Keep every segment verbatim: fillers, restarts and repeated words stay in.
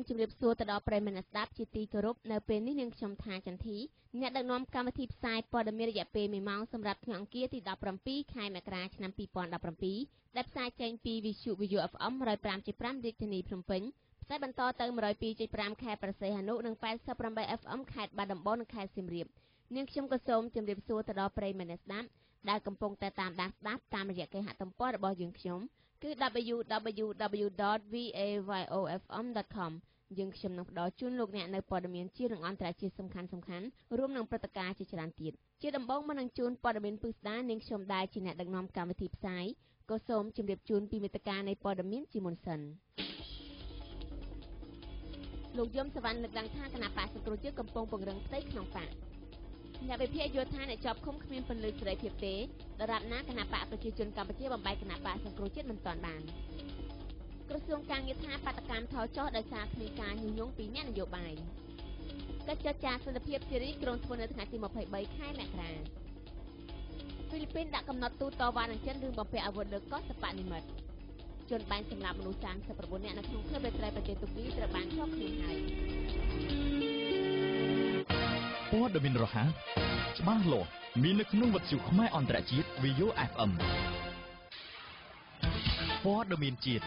ជំរាបសួរទៅដល់ប្រិយមិត្តស្ដាប់ជាទីគោរពនៅពេលនេះនាងខ្ញុំថាចន្ទធីអ្នកដឹកនាំកម្មវិធីផ្សាយព័ត៌មានរយៈពេលមួយម៉ោងសម្រាប់ថ្ងៃអង្គារទីដប់ប្រាំពីរខែមករាឆ្នាំពីរពាន់ដប់ប្រាំពីរដែលផ្សាយចេញពីវិទ្យុ VAYO เอฟ เอ็ม một không năm ប្រាំរាជធានីភ្នំពេញផ្សាយបន្តទៅ một không hai ប្រាំ ខេត្តព្រះសីហនុនិង แปดสิบแปด เอฟ เอ็ม ខេត្តបាត់ដំបងនិងខេត្តសៀមរាបនាងខ្ញុំក៏សូមជម្រាបសួរទៅដល់ប្រិយមិត្តស្ដាប់ដែលកំពុងតែតាមដានស្ដាប់តាមរយៈគេហទំព័ររបស់យើងខ្ញុំគឺ double-u double-u double-u ដត វី เอ วาย โอ เอฟ เอ็ม ដត com យើងខ្ញុំនឹងផ្ដល់ជូនលោកអ្នកនៅព័ត៌មានជារឿងអន្តរជាតិសំខាន់សំខាន់រួមនឹងព្រឹត្តិការណ៍ជាច្រើនទៀតជាដំបូងមកនឹងជូនព័ត៌មានពិស្ដារនាងខ្ញុំដែរជាអ្នកដឹកនាំកម្មវិធីផ្សាយក៏សូមជម្រាបជូនពីមេត្តានៃព័ត៌មានជាមុនសិនលោកយមសវណ្ណលើកឡើងថាគណៈបកសង្គ្រោះជាតិកំពុងពង្រឹងផ្ទៃក្នុងបកអ្នកវិភាគយល់ថាអ្នកជាប់ឃុំគ្មានពន្លឺសេរីភាពទេដរាបណាគណៈបកប្រជាជនកម្ពុជាបំបែកគណៈបកសង្គ្រោះជាតិមិនទាន់បានក្រសួងការងារថាបាតកម្មថយចុះដោយសារគ្មានការញុះញង់ពីអ្នកនយោបាយកិច្ចចរចាសន្តិភាពសេរីក្រុងធ្វើនៅថ្ងៃទីยี่สิบสามខែមករាហ្វីលីពីនដាក់កំណត់ទូតតវ៉ានឹងចិនរឿងបំពាក់អាវុធលើកោះសបនិមិត្តជនបាញ់សម្លាប់មនុស្សសាមសិប៩នាក់នៅក្នុងក្លឹបរាត្រីប្រទេសទូគីត្រូវបានជាប់ខ្លួនហើយព័ត៌មានរហ័សច្បាស់លាស់មាននៅក្នុងវិទ្យុខ្មែរអន្តរជាតិ VAYO เอฟ เอ็ม ព័ត៌មានជាតិ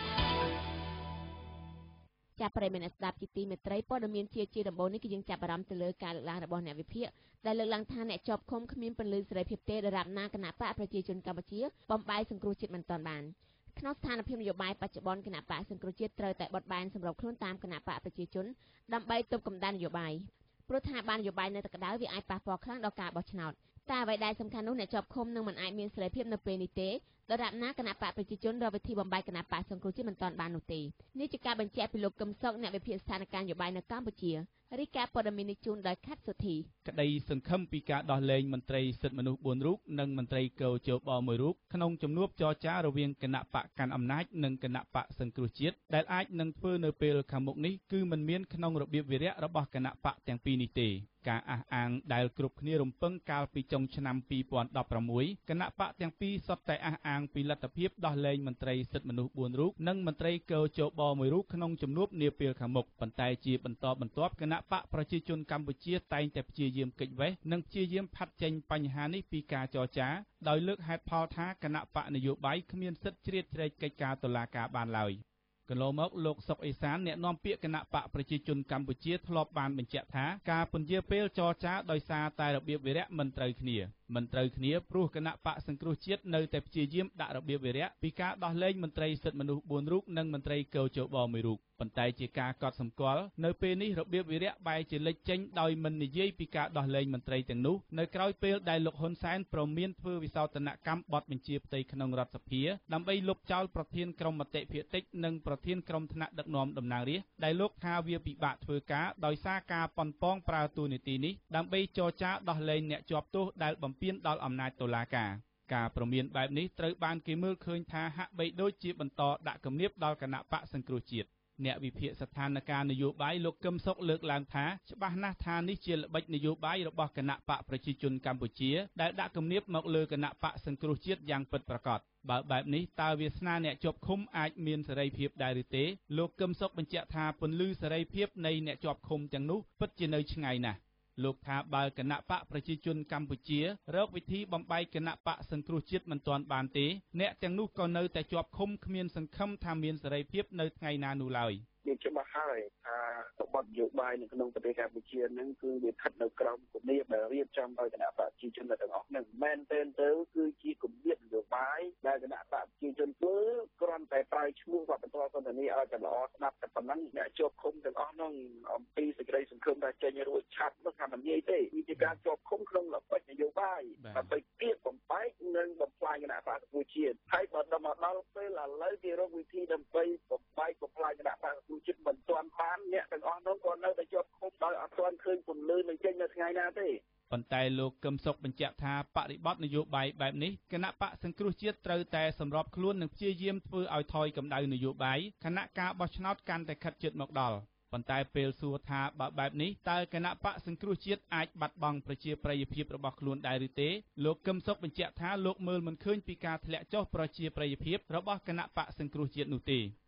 ចាប់ប្រិយមិត្តស្ដាប់ជាទីមេត្រីព័ត៌មានជាជាដំបូងនេះគឺយើងចាប់អារម្មណ៍ទៅលើការលើកឡើងរបស់អ្នកវិភាគដែលលើកឡើងថាអ្នកជាប់ឃុំគ្មានពន្លឺសេរីភាពទេដរាបណាគណៈបកប្រជាជនកម្ពុជាបំបែកសង្គ្រោះជាតិមិនទាន់បានក្នុងស្ថានភាពនយោបាយបច្ចុប្បន្នគណៈបកសង្គ្រោះជាតិត្រូវតែបត់បែនសម្របខ្លួនតាមគណៈបកប្រជាជនដើម្បីទប់កម្ដៅនយោបាយព្រោះថាបាននយោបាយនៅតែក្តៅវាអាចប៉ះពាល់ខ្លាំងដល់ការបោះឆ្នោតតែអ្វីដែលសំខាន់នោះអ្នកជាប់ឃុំនឹងមិនអាចមានសេរីភាពនៅពេលនេះទេដរាបណាគណៈបកប្រជាជនរកវិធីបំបែកគណៈបកសង្គ្រោះជាតិមិនទាន់បាននោះទេនេះជាការបញ្ជាក់ពីលោកកឹមសុខអ្នកវិភាគស្ថានភាពនយោបាយនៅកម្ពុជារីកាព័ត៌មាននេះជូនដោយខាត់សុធីក្តីសង្ឃឹមពីការដោះលែងមន្ត្រីសិទ្ធិមនុស្សបួនរូបនិងមន្ត្រីកោជបមួយរូបក្នុងជំនួបចរចារវាងគណៈបកកាន់អំណាចនិងគណៈបកសង្គ្រោះជាតិដែលអាចនឹងធ្វើនៅពេលខាងមុខនេះគឺមិនមានក្នុងរបៀបវិរៈរបស់គណៈបកទាំងពីរនេះទេការអះអាងដែលគ្រប់គ្នារំពឹងកាលពីចុងឆ្នាំពីរពាន់ដប់ប្រាំមួយគណៈបកទាំងពីរសុទ្ធតែអះអាងពីលទ្ធភាពដោះលែងមន្ត្រីសិទ្ធិមនុស្សបួនរូបនិងមន្ត្រីកោជបមួយរូបក្នុងជំនួបនាពេលខាងមុខប៉ុន្តែជាបន្តបន្ទាប់គណៈបកប្រជាជនកម្ពុជាតែងតែព្យាយាមគេចវេះនិងព្យាយាមផាត់ចេញបញ្ហានេះពីការចរចាដោយលើកហេតុផលថាគណៈបកនយោបាយគ្មានសិទ្ធិជ្រៀតជ្រែកកិច្ចការតុលាការបានឡើយកន្លងមកលោកសុកអេសានអ្នកនាំពាក្យគណៈបកប្រជាជនកម្ពុជាធ្លាប់បានបញ្ជាក់ថាការពន្យាពេលចរចាដោយសារតែរបៀបវិរៈមិនត្រូវគ្នាមិនត្រូវគ្នាព្រោះគណៈបកសង្គ្រោះជាតិនៅតែព្យាយាមដាក់របៀបវិរៈពីការដោះលែងមន្ត្រីសិទ្ធិមនុស្សបួនរូបនិងមន្ត្រីកោជបមួយរូបប៉ុន្តែជាការកត់សម្គាល់នៅពេលនេះរបៀបវិរៈបែរជាលេចចេញដោយមិននិយាយពីការដោះលែងមន្ត្រីទាំងនោះនៅក្រៅពេលដែលលោកហ៊ុនសែនប្រមានធ្វើវិសោធនកម្មបទបញ្ជាផ្ទៃក្នុងរដ្ឋសភាដើម្បីលុបចោលប្រធានក្រុមមតិភាគតិចនិងប្រធានក្រុមថ្នាក់ដឹកនាំតំណាងរាស្ត្រដែលលោកថាវាពិបាកធ្វើការដោយសារការប៉ុនប៉ងប្រើតួនាទីនេះដើម្បីចរចាដោះលែងអ្នកជាប់ទោសដែលបំពានដល់អំណាចតុលាការការប្រមានបែបនេះត្រូវបានគេមើលឃើញថាហាក់បីដូចជាបន្តដាក់គំនាបដល់គណៈបកសង្គ្រោះជាតិអ្នកវិភាគស្ថានភាពនយោបាយលោកកឹមសុខលើកឡើងថាច្បាស់ណាស់ថានេះជាល្បិចនយោបាយរបស់គណៈបកប្រជាជនកម្ពុជាដែលដាក់គំនាបមកលើគណៈបកសង្គ្រោះជាតិយ៉ាងពិតប្រាកដបើបែបនេះតើវាសនាអ្នកជាប់ឃុំអាចមានសេរីភាពដែរឬទេលោកកឹមសុខបញ្ជាក់ថាពន្លឺសេរីភាពនៃអ្នកជាប់ឃុំទាំងនោះពិតជានៅឆ្ងាយណាស់លោកថាបើគណៈបកប្រជាជនកម្ពុជារកវិធីបំបែកគណៈបកសង្គ្រោះជាតិមិនទាន់បានទេអ្នកទាំងនោះក៏នៅតែជាប់ឃុំគ្មានសង្ឃឹមថាមានសេរីភាពនៅថ្ងៃណានោះឡើយវាច្បាស់ហើយថារបបនយោបាយនៅក្នុងប្រទេសកម្ពុជាហ្នឹងគឺវាស្ថិតនៅក្រោមគំនាបដែលរៀបចំដោយគណៈបកប្រជាជនទាំងអស់ហ្នឹងមែនទែនទៅគឺជាគំនាបនយោបាយដែលគណៈបកប្រជាជនធ្វើគ្រាន់តែប្រើឈ្មោះវប្បធម៌សន្តិនិកឲ្យតែល្អស្ដាប់តែប៉ុណ្ណឹងអ្នកជាប់ឃុំទាំងអស់ហ្នឹងអំពីសេចក្តីសង្ឃឹមថាចេញរួចឆាប់នោះថាមិនងាយទេវាជាការជាប់ឃុំក្នុងល្បិចនយោបាយដើម្បីគៀបបំបែកនិងបំផ្លាញគណៈបកប្រជាជាតិហើយបើដល់មកដល់ពេលឥឡូវគេរកវិធីដើម្បីបំបែកបំផ្លាញគណៈបកជាតិមិនទាន់បានអ្នកទាំងអស់នោះក៏នៅតែជាប់ឃុំដោយអត់ទាន់ឃើញពន្លឺនឹងចេញនៅថ្ងៃណាទេប៉ុន្តែលោកកឹមសុខបញ្ជាក់ថាបរិបទនយោបាយបែបនេះគណៈបកសង្គ្រោះជាតិត្រូវតែសម្របខ្លួននិងព្យាយាមធ្វើឲ្យថយកម្ដៅនយោបាយគណៈការបោះឆ្នោតកាន់តែខិតជិតមកដល់ប៉ុន្តែពេលសួរថាបើបែបនេះតើគណៈបកសង្គ្រោះជាតិអាចបាត់បង់ប្រជាប្រិយភាពរបស់ខ្លួនដែរឬទេលោកកឹមសុខបញ្ជាក់ថាលោកមើលមិនឃើញពីការធ្លាក់ចុះប្រជាប្រិយភាពរបស់គណៈបកសង្គ្រោះជាតិនោះទេ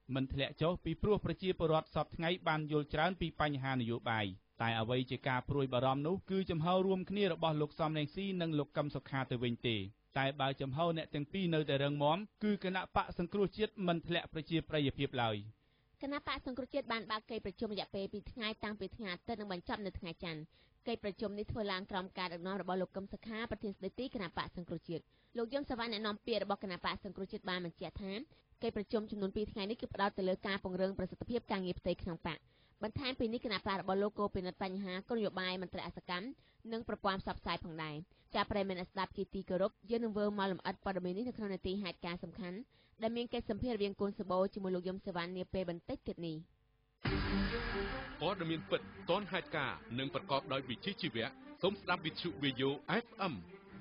មិនធ្លាក់ចុះពីព្រោះប្រជាពលរដ្ឋសពថ្ងៃបានយល់ច្រើនពីបញ្ហានយោបាយតែអ្វីជាការព្រួយបារម្ភនោះគឺចំហរួមគ្នារបស់លោកសំរងស៊ីនិងលោកកឹមសុខាទៅវិញទេតែបើចំហអ្នកទាំងពីរនៅតែរឹងមាំគឺគណៈបកសង្គ្រោះជាតិមិនធ្លាក់ប្រជាប្រិយភាពឡើយគណៈបកសង្គ្រោះជាតិបានបើកកិច្ចប្រជុំរយៈពេលពីរថ្ងៃតាំងពីថ្ងៃអាទិត្យនិងបញ្ចប់នៅថ្ងៃច័ន្ទកិច្ចប្រជុំនេះធ្វើឡើងក្រោមការដឹកនាំរបស់លោកកឹមសុខាប្រធានស្ដីទីគណៈបកសង្គ្រោះជាតិលោកយឹមសវណ្ណអ្នកនាំពាក្យរបស់គណៈបកសង្គ្រោះជាតិបានបញ្ជាក់ថាកិច្ចប្រជុំចំនួនពីរថ្ងៃនេះគឺផ្ដោតទៅលើការពង្រឹងប្រសិទ្ធភាពការងារផ្ទៃក្នុងបកបន្ថែមពីនេះគណៈបករបស់លោកក៏ពិនិត្យបញ្ហាគោលនយោបាយមន្ត្រីអសកម្មនិងប្រព័ន្ធផ្សព្វផ្សាយផងដែរចាប្រិយមិត្តស្ដាប់ជាទីគោរពយើងនឹងធ្វើមកលម្អិតព័ត៌មាននេះនៅក្នុងនាទីហេតុការណ៍សំខាន់ដែលមានកិច្ចសម្ភាសន៍រវាងកូនសបោជាមួយលោកយឹមសវណ្ណនាពេលបន្តិចទៀតនេះព័ត៌មានពិតទាន់ហេតុការណ៍និងប្រកបដោយវិជ្ជាជីវៈសូមស្ដាប់វិទ្យុ វី អូ អេఫ អេម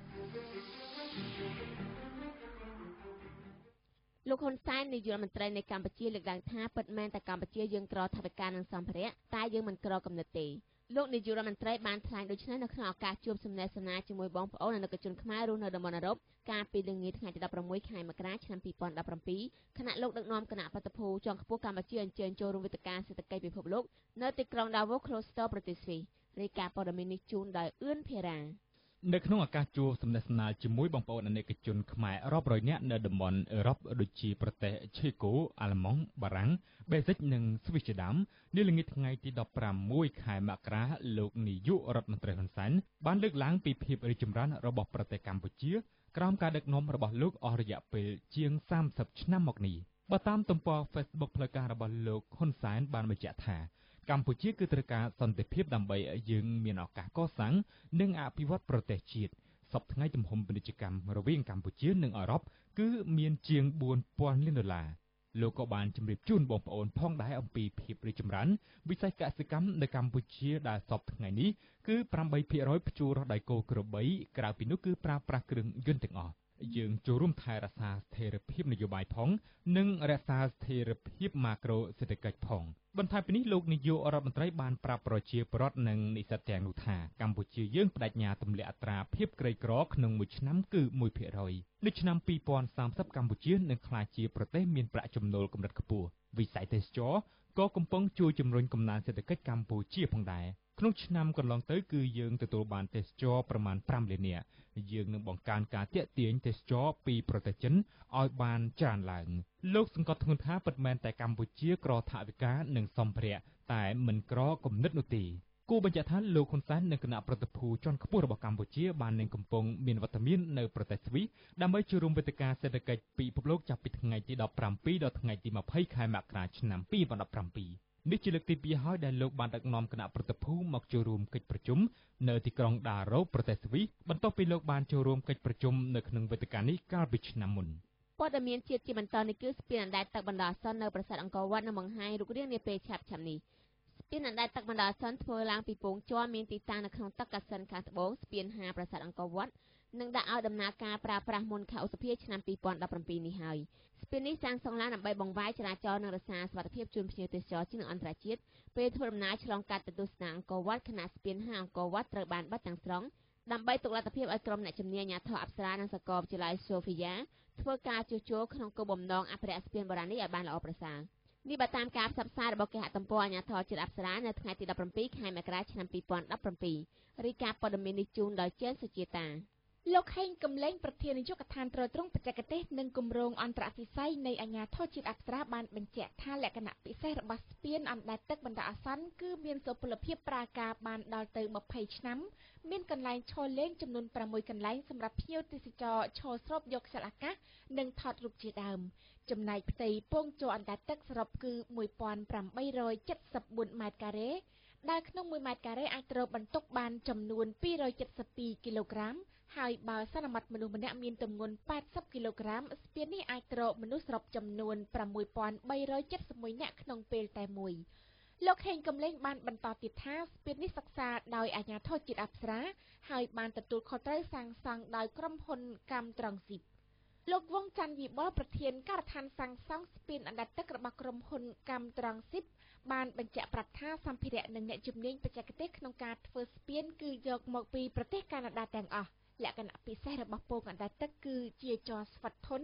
លោកហ៊ុនសែននាយករដ្ឋមន្ត្រីនៃកម្ពុជាលើកឡើងថាពិតមែនតែកម្ពុជាយើងក្រថវិកានិងសម្ភារៈតែយើងមិនក្រគំនិតទេលោកនាយករដ្ឋមន្ត្រីបានថ្លែងដូចនេះនៅក្នុងឱកាសជួបសំណេះសំណាលជាមួយបងប្អូនអាណិកជនខ្មែររស់នៅតំបន់អឺរ៉ុបកាលពីល្ងាចថ្ងៃទីដប់ប្រាំមួយខែមករាឆ្នាំពីរពាន់ដប់ប្រាំពីរខណៈលោកដឹកនាំគណៈបាតុភូជាន់ខ្ពស់កម្ពុជាអញ្ជើញចូលរួមវេទិកាសេដ្ឋកិច្ចពិភពលោកនៅទីក្រុង Davos ប្រទេសស្វីសរាយការណ៍ព័ត៌មាននេះជូនដោយអឿនភារានៅក្នុងឱកាសជួបសំណេះសំណាលជាមួយបងប្អូនអាណិកជនខ្មែររាប់រយនាក់នៅតំបន់អឺរ៉ុបដូចជាប្រទេសឆេកូអាល្លឺម៉ង់បារាំងបេហ្សិកនិងស្វីសជាដើមនាល្ងាចថ្ងៃទីដប់ប្រាំមួយខែមករាលោកនាយករដ្ឋមន្ត្រីហ៊ុនសែនបានលើកឡើងពីភាពរីកចម្រើនរបស់ប្រទេសកម្ពុជាក្រោមការដឹកនាំរបស់លោកអស់រយៈពេលជាងសាមសិបឆ្នាំមកនេះបើតាមទំព័រ Facebook ផ្លូវការរបស់លោកហ៊ុនសែនបានបញ្ជាក់ថាកម្ពុជាគឺត្រូវការសន្តិភាពដើម្បីឲ្យយើងមានឱកាសកសាងនិងអភិវឌ្ឍប្រទេសជាតិសប្តាហ៍ថ្ងៃទំហំពាណិជ្ជកម្មរវាងកម្ពុជានិងអឺរ៉ុបគឺមានជាងបួនពាន់លានដុល្លារលោកក៏បានជម្រាបជូនបងប្អូនផងដែរអំពីភាពរីកចម្រើនវិស័យកសិកម្មនៅកម្ពុជាដែលសប្តាហ៍ថ្ងៃនេះគឺប្រាំបីភាគរយភ្ជួររាស់ដោយគោក្របីក្រៅពីនោះគឺប្រើប្រាស់គ្រឿងយន្តទាំងអស់យើងចូលរួមថែរក្សាស្ថិរភាពនយោបាយផងនិងរក្សាស្ថិរភាពម៉ាក្រូសេដ្ឋកិច្ចផងបន្ថែមពីនេះលោកនាយករដ្ឋមន្ត្រីបានប្រាប់ប្រជាពលរដ្ឋនិងនិស្សិតទាំងនោះថាកម្ពុជាយើងបដិញ្ញាទម្លាក់អត្រាភាពក្រីក្រក្នុងមួយឆ្នាំគឺមួយភាគរយនៅឆ្នាំពីរពាន់សាមសិបកម្ពុជានឹងក្លាយជាប្រទេសមានប្រាក់ចំណូលកម្រិតខ្ពស់វិស័យទេសចរណ៍ក៏កំពុងជួយជំរុញកំណើនសេដ្ឋកិច្ចកម្ពុជាផងដែរក្នុងឆ្នាំកន្លងទៅគឺយើងទទួលបានទេសចរប្រមាណប្រាំលាននាក់យើងនឹងបង្កើនការទាក់ទាញទេសចរពីប្រទេសចិនឲ្យបានច្រើនឡើងលោកសង្កត់ធ្ងន់ថាពិតមែនតែកម្ពុជាក្រថវិកានិងសម្ភារៈតែមិនក្រគំនិតនោះទេគូបញ្ជាក់ថាលោកហ៊ុនសែននិងគណៈប្រតិភូជាន់ខ្ពស់របស់កម្ពុជាបាននឹងកំពុងមានវត្តមាននៅប្រទេសស្វីសដើម្បីចូលរួមវេទិកាសេដ្ឋកិច្ចពិភពលោកចាប់ពីថ្ងៃទីដប់ប្រាំពីរដល់ថ្ងៃទីម្ភៃខែមករាឆ្នាំពីរពាន់ដប់ប្រាំពីរនេះជាលើកទីពីរហើយដែលលោកបានដឹកនាំគណៈប្រតិភូមកចូលរួមកិច្ចប្រជុំនៅទីក្រុងដារ៉ូប្រទេសស្វីសបន្ទាប់ពីលោកបានចូលរួមកិច្ចប្រជុំនៅក្នុងវេទិកានេះកាលពីឆ្នាំមុនព័ត៌មានជាតិជាបន្តនេះគឺស្ពានអណ្ដែតទឹកបណ្ដោះអាសន្ននៅប្រាសាទអង្គរវត្តនៅបង្ហាញរូបរាងនាពេលឆាប់ៗនេះស្ពានអណ្ដែតទឹកបណ្ដោះអាសន្នធ្វើឡើងពីពងជ័រមានទីតាំងនៅក្នុងទឹកកសិនខាងត្បូងស្ពានហាប្រាសាទអង្គរវត្តនឹងដាក់ឲ្យដំណើរការប្រើប្រាស់មុនខែឧសភាឆ្នាំពីរពាន់ដប់ប្រាំពីរនេះហើយស្ពាននេះសាងសង់ឡើងដើម្បីបង្វែរចរាចរណ៍និងរក្សាសុវត្ថិភាពជូនភ្ញៀវទេសចរជាតិនិងអន្តរជាតិពេលធ្វើដំណើរឆ្លងកាត់ទៅទស្សនាអង្គរវត្តខណៈស្ពានហាអង្គរវត្តត្រូវបានបិទទាំងស្រុងដើម្បីទុកលទ្ធភាពឲ្យក្រុមអ្នកជំនាញអាជ្ញាធរអប្សរានិងសាកលវិទ្យាល័យសូហ្វីយ៉ាធ្វើការជួសជុលក្នុងគោលបំណងអភិរក្សស្ពានបុរាណនេះឲ្យបានល្អប្រសើរនេះបើតាមការផ្សព្វផ្សាយរបស់គេហទំព័រអាជ្ញាធរជាតិអប្សរានៅថ្ងៃទីដប់ប្រាំពីរខែមករាឆ្នាំពីរពាន់ដប់ប្រាំពីររាយការណ៍ព័ត៌មាននេះជូនដោយចេនសុជាតាលោកហេងកំលែងប្រធាននាយកដ្ឋានត្រួតត្រងបច្ចេកទេសនិងគម្រោងអន្តរវិស័យនៃអាជ្ញាធរជាតិអប្សរាបានបញ្ជាក់ថាលក្ខណៈពិសេសរបស់ស្ពានអណ្ដែតទឹកបណ្ដោះអាសន្នគឺមានសុពលភាពប្រើការបានដល់ទៅម្ភៃឆ្នាំមានកន្លែងឈរលេងចំនួនប្រាំមួយកន្លែងសម្រាប់ភ្ញៀវទេសចរឈរស្រូបយកខ្យល់អាកាសនិងថតរូបជាដើមចំណែកផ្ទៃពងជ័រអណ្ដែតទឹកសរុបគឺមួយពាន់ប្រាំបីរយចិតសិបបួនម៉ែត្រការ៉េដែលក្នុងមួយម៉ែត្រការ៉េអាចទ្របន្ទុកបានចំនួនពីររយចិតសិបពីរគីឡូក្រាមហើយបើសន្មតមនុស្សម្នាក់មានទម្ងន់ប៉ែតសិបគីឡូក្រាមស្ពាននេះអាចទ្រមនុស្សសរុបចំនួនប្រាំមួយពាន់បីរយចិតសិបមួយនាក់ក្នុងពេលតែមួយលោកហេងកំលែងបានបន្តទៀតថាស្ពាននេះសិក្សាដោយអាជ្ញាធរជាតិអប្សរាហើយបានទទួលខុសត្រូវសាងសង់ដោយក្រុមហ៊ុនកម្មត្រង់ស៊ីបលោកវងច័ន្ទវិបុលប្រធានការដ្ឋានសាងសង់ស្ពានអណ្ដែតទឹករបស់ក្រុមហ៊ុនកម្មត្រង់ស៊ីបបានបញ្ជាក់ប្រាប់ថាសម្ភារៈនិងអ្នកជំនាញបច្ចេកទេសក្នុងការធ្វើស្ពានគឺយកមកពីប្រទេសកាណាដាទាំងអស់លក្ខណៈពិសេសរបស់ពងអណ្ដែតទឹកគឺជាជ័រស្វិតធន់ហ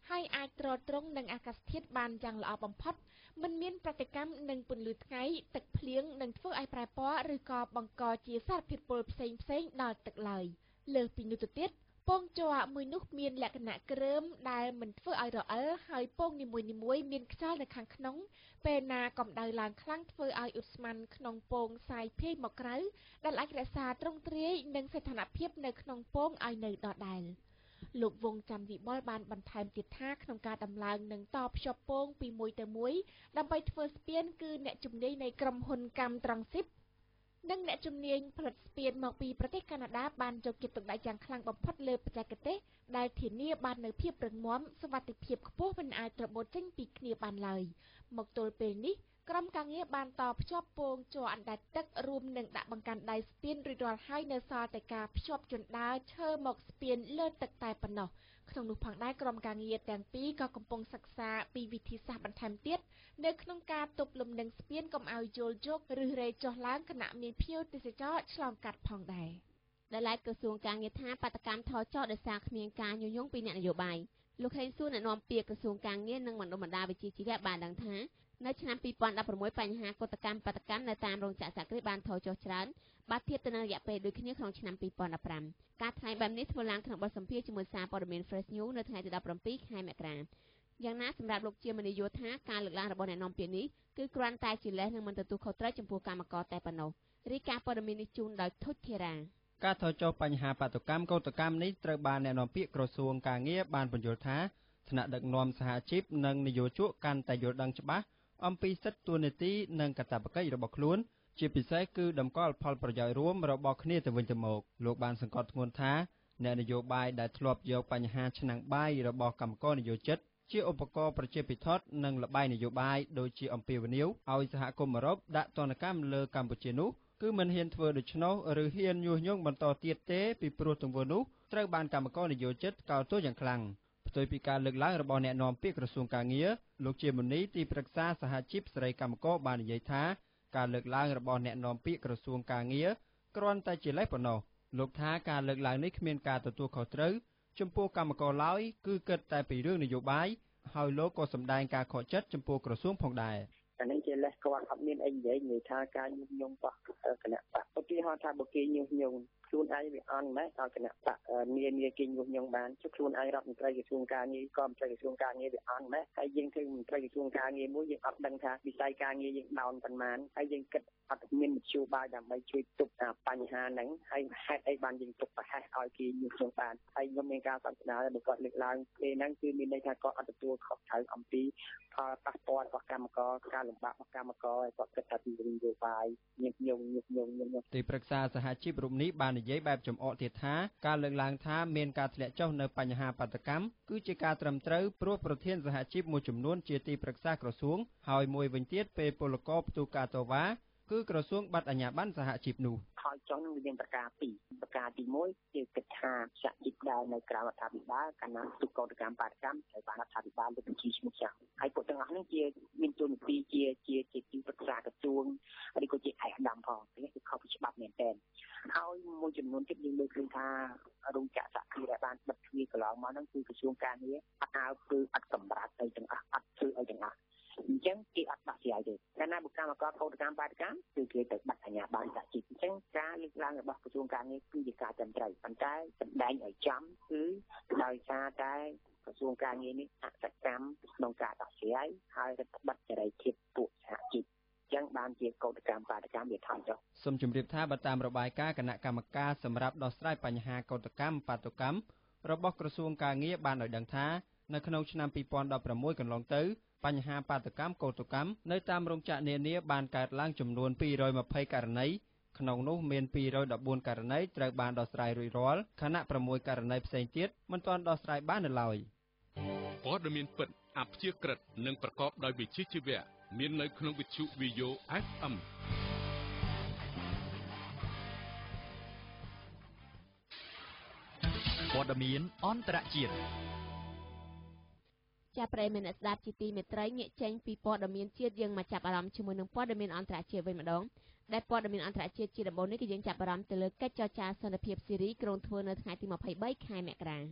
ហើយអាចទ្រទ្រង់នឹងអាកាសធាតុបានយ៉ាងល្អបំផុតមិនមានប្រតិកម្មនឹងពន្លឺថ្ងៃទឹកភ្លៀងនឹងធ្វើឲ្យប្រែពណ៌ឬក៏បង្កជាសារធាតុពុលផ្សេងផ្សេងដល់ទឹកឡើយលើសពីនោះទៅទៀតពងជ័រមួយនោះមានលក្ខណៈគ្រើមដែលមិនធ្វើឲ្យរអិលហើយពងនីមួយៗមានខ្យល់នៅខាងក្នុងពេលណាកម្ដៅឡើងខ្លាំងធ្វើឲ្យឧស្ម័នក្នុងពងសាយភាយមកក្រៅដែលអាចរក្សាទ្រង់ទ្រាយនិងស្ថានភាពនៅក្នុងពងឲ្យនៅដដែលលោកវងច័ន្ទវិបុលបានបន្ថែមទៀតថាក្នុងការដំឡើងនិងតភ្ជាប់ពងពីមួយទៅមួយដើម្បីធ្វើស្ពានគឺអ្នកជំនាញនៃក្រុមហ៊ុនកម្មត្រង់ស៊ីបនិងអ្នកជំនាញផលិតស្ពានមកពីប្រទេសកាណាដាបានយកចិត្តទុកដាក់យ៉ាងខ្លាំងបំផុតលើបច្ចេកទេសដែលធានាបាននូវភាពរឹងមាំសុវត្ថិភាពខ្ពស់មិនអាចត្របូតចេញពីគ្នាបានឡើយមកទល់ពេលនេះក្រុមការងារបានតភ្ជាប់ពងជ័រអណ្ដែតទឹករួមនឹងដាក់បង្កាន់ដៃស្ពានរួចរាល់ហើយនៅសល់តែការភ្ជាប់ជណ្ដើរឈើមកស្ពានលើទឹកតែប៉ុណ្ណោះក្នុងនោះផងដែរក្រុមការងារទាំងពីរក៏កំពុងសិក្សាពីវិធីសាស្ត្របន្ថែមទៀតនៅក្នុងការទប់លំនឹងស្ពានកុំឲ្យយល់យកឬរេចុះឡើងគណៈមានភ្ញៀវទេសចរឆ្លងកាត់ផងដែរដែលឡែកក្រសួងការងារថាបាតកម្មថយចុះដោយសារគ្មានការញុះញង់ពីអ្នកនយោបាយលោកហេងសួរអ្នកនាំពាក្យក្រសួងការងារនិងបណ្ដុំបណ្ដាវិជ្ជាជីវៈបានដឹងថានៅឆ្នាំពីរពាន់ដប់ប្រាំមួយបញ្ហាកុតកម្មបាតកម្មនៅតាមរោងចក្រសហគ្រាសបានថយចុះច្រើនបើធៀបទៅនឹងរយៈពេលដូចគ្នាក្នុងឆ្នាំពីរពាន់ដប់ប្រាំការថ្លែងបែបនេះធ្វើឡើងក្នុងបទសម្ភាសន៍ជាមួយសារព័ត៌មាន Fresh News នៅថ្ងៃទីដប់ប្រាំពីរខែមករាយ៉ាងណាសម្រាប់លោកជាមនីយោថាការលើកឡើងរបស់អ្នកនាំពាក្យនេះគឺគ្រាន់តែជាលេសនិងមិនទទួលខុសត្រូវចំពោះកម្មករតែប៉ុណ្ណោះរាយការណ៍ព័ត៌មាននេះជូនដោយធុចធីរ៉ាការថយចុះបញ្ហាបាតុកម្មកោតកម្មនេះត្រូវបានអ្នកនាំពាក្យក្រសួងការងារបានបញ្យល់ថាថ្នាក់ដឹកនាំសហជីពនិងនយោជកកាន់តែយល់ដឹងច្បាស់អំពីសិទ្ធិទួលនីតិនិងកាតព្វកិច្ចរបស់ខ្លួនជាពិសេសគឺតម្កល់ផលប្រយោជន៍រួមរបស់គ្នាទៅវិញទៅមកលោកបានសង្កត់ធ្ងន់ថាអ្នកនយោបាយដែលធ្លាប់យកបញ្ហាឆ្នាំងបាយរបស់កម្មករនយោជិតជាឧបករណ៍ប្រជាពិធដ្ឋនិងលបាយនយោបាយដូចជាអំពាវនាវឲ្យសហគមន៍អឺរ៉ុបដាក់ទណ្ឌកម្មលើកម្ពុជានោះគឺមិនហ៊ានធ្វើដូច្នោះឬហ៊ានញុះញង់បន្តទៀតទេពីព្រោះទង្វើនោះត្រូវបានកម្មករនយោជិតកោតទោសយ៉ាងខ្លាំងផ្ទុយពីការលើកឡើងរបស់អ្នកនាំពាក្យក្រសួងការងារលោកជាមុនីទីប្រឹក្សាសហជីពសេរីកម្មករបាននិយាយថាការលើកឡើងរបស់អ្នកនាំពាក្យក្រសួងការងារគ្រាន់តែជាលេសប៉ុណ្ណោះលោកថាការលើកឡើងនេះគ្មានការទទួលខុសត្រូវចំពោះកម្មករឡើយគឺគិតតែពីរឿងនយោបាយហើយលោកក៏សម្ដែងការខកចិត្តចំពោះក្រសួងផងដែរអានេះជាលេសគាត់អត់មានអីនិយាយនិយាយថាការញុះញង់របស់គណៈបកឧទាហរណ៍ថាបើគេញុះញង់ខ្លួនឯងវាអន់ម៉េចឲ្យគណៈបកនានាគេញុះញង់បានជិះខ្លួនឯងរដ្ឋមន្ត្រីក្រសួងការងារក៏មន្ត្រីក្រសួងការងារវាអន់ម៉េចហើយយើងធ្វើមន្ត្រីក្រសួងការងារមួយយើងអត់ដឹងថាវិស័យការងារយើងដោនប៉ុន្មានហើយយើងគិតអត់មានមធ្យោបាយដើម្បីជួយទប់បញ្ហាហ្នឹងហើយហេតុអីបានយើងទប់ប្រហែសឲ្យគេញុះញង់បានហើយខ្ញុំមានការសង្កេតថាបើគាត់លើកឡើងពេលហ្នឹងគឺមានន័យថាគាត់អត់ទទួលខុសត្រូវអំពីផលប៉ះពាល់របស់កម្មករការលំបាករបស់កម្មករហើយគាត់គិតថាពីនយោបាយញុះញង់ញុះញង់ញុះញង់ទីប្រឹក្សាសហជីពរូបនេះបាននិយាយបែបចំអកទៀតថាការលើកឡើងថាមានការធ្លាក់ចុះនៅបញ្ហាបាតកម្មគឺជាការត្រឹមត្រូវព្រោះប្រធានសហជីពមួយចំនួនជាទីប្រឹក្សាក្រសួងហើយមួយវិញទៀតពេលពលករផ្ទុះការតវ៉ាគឺក្រសួងបាត់អាជ្ញាប័ណ្ណសហជីពនោះហើយចុះនឹងវាមានប្រការពីរប្រការទីមួយគឺគិតថាសហជីពដែលនៅក្រៅរដ្ឋាភិបាលកាលណាទុកកោតកម្មបាតកម្មហើយបានរដ្ឋាភិបាលលើកបញ្ជីឈ្មោះចាស់ហើយពួកទាំងអស់នេះជាមានទូនាទីជាជាជាទីប្រឹក្សាក្រសួងឬក៏ជាឯកឧត្តមផងនេះគឺខុសពីច្បាប់មែនទែនហើយមួយចំនួនទៀតយើងលើកឃើញថារោងចក្រសហគ្រាសដែលបានបិទទ្វារកន្លងមកហ្នឹងគឺក្រសួងការងារអត់អើគឺអត់កម្រិតអីទាំងអស់អត់ធ្វើអីទាំងអស់អញ្ចឹងគេអត់ដោះស្រាយទេកាលណាបុគ្គលិកកោតកម្មបាតកម្មគឺគេទៅបាត់អាជ្ញាប័ណ្ណសហជីពអញ្ចឹងការលើកឡើងរបស់ក្រសួងការងារគឺជាការត្រឹមត្រូវប៉ុន្តែសម្ដែងឲ្យចំគឺដោយសារតែក្រសួងការងារនេះអសកម្មក្នុងការដោះស្រាយហើយរដ្ឋបတ်សេរីភាពពួកសហជីពចឹងបានជាកោតកម្មបាតកម្មវាថយចុះសូមជម្រាបថាបើតាមរបាយការណ៍គណៈកម្មការសម្រាប់ដោះស្រាយបញ្ហាកោតកម្មបាតុកម្មរបស់ក្រសួងការងារបានឲ្យដឹងថានៅក្នុងឆ្នាំពីរពាន់ដប់ប្រាំមួយកន្លងទៅបញ្ហាបាតុកម្មកោតកម្មនៅតាមរោងចក្រនានាបានកើតឡើងចំនួនពីររយម្ភៃករណីក្នុងនោះមានពីររយដប់បួនករណីត្រូវបានដោះស្រាយរួចរាល់ខណៈប្រាំមួយករណីផ្សេងទៀតមិនទាន់ដោះស្រាយបាននៅឡើយព័ត៌មានពិតអព្យាក្រឹតនិងប្រកបដោយវិជ្ជាជីវៈមាននៅក្នុងវិទ្យុ វី យ៉ូ អេఫ អេមព័ត៌មានអន្តរជាតិចាប់ប្រិយមិត្តអ្នកស្ដាប់ជាទីមេត្រីងាកចេញពីព័ត៌មានជាតិយើងមកចាប់អារម្មណ៍ជាមួយនឹងព័ត៌មានអន្តរជាតិវិញម្ដងដែលព័ត៌មានអន្តរជាតិជាដំបូងនេះគឺយើងចាប់អារម្មណ៍ទៅលើកិច្ចចរចាសន្តិភាពស៊េរីក្រុងធ្វើនៅថ្ងៃទីម្ភៃបីខែមករា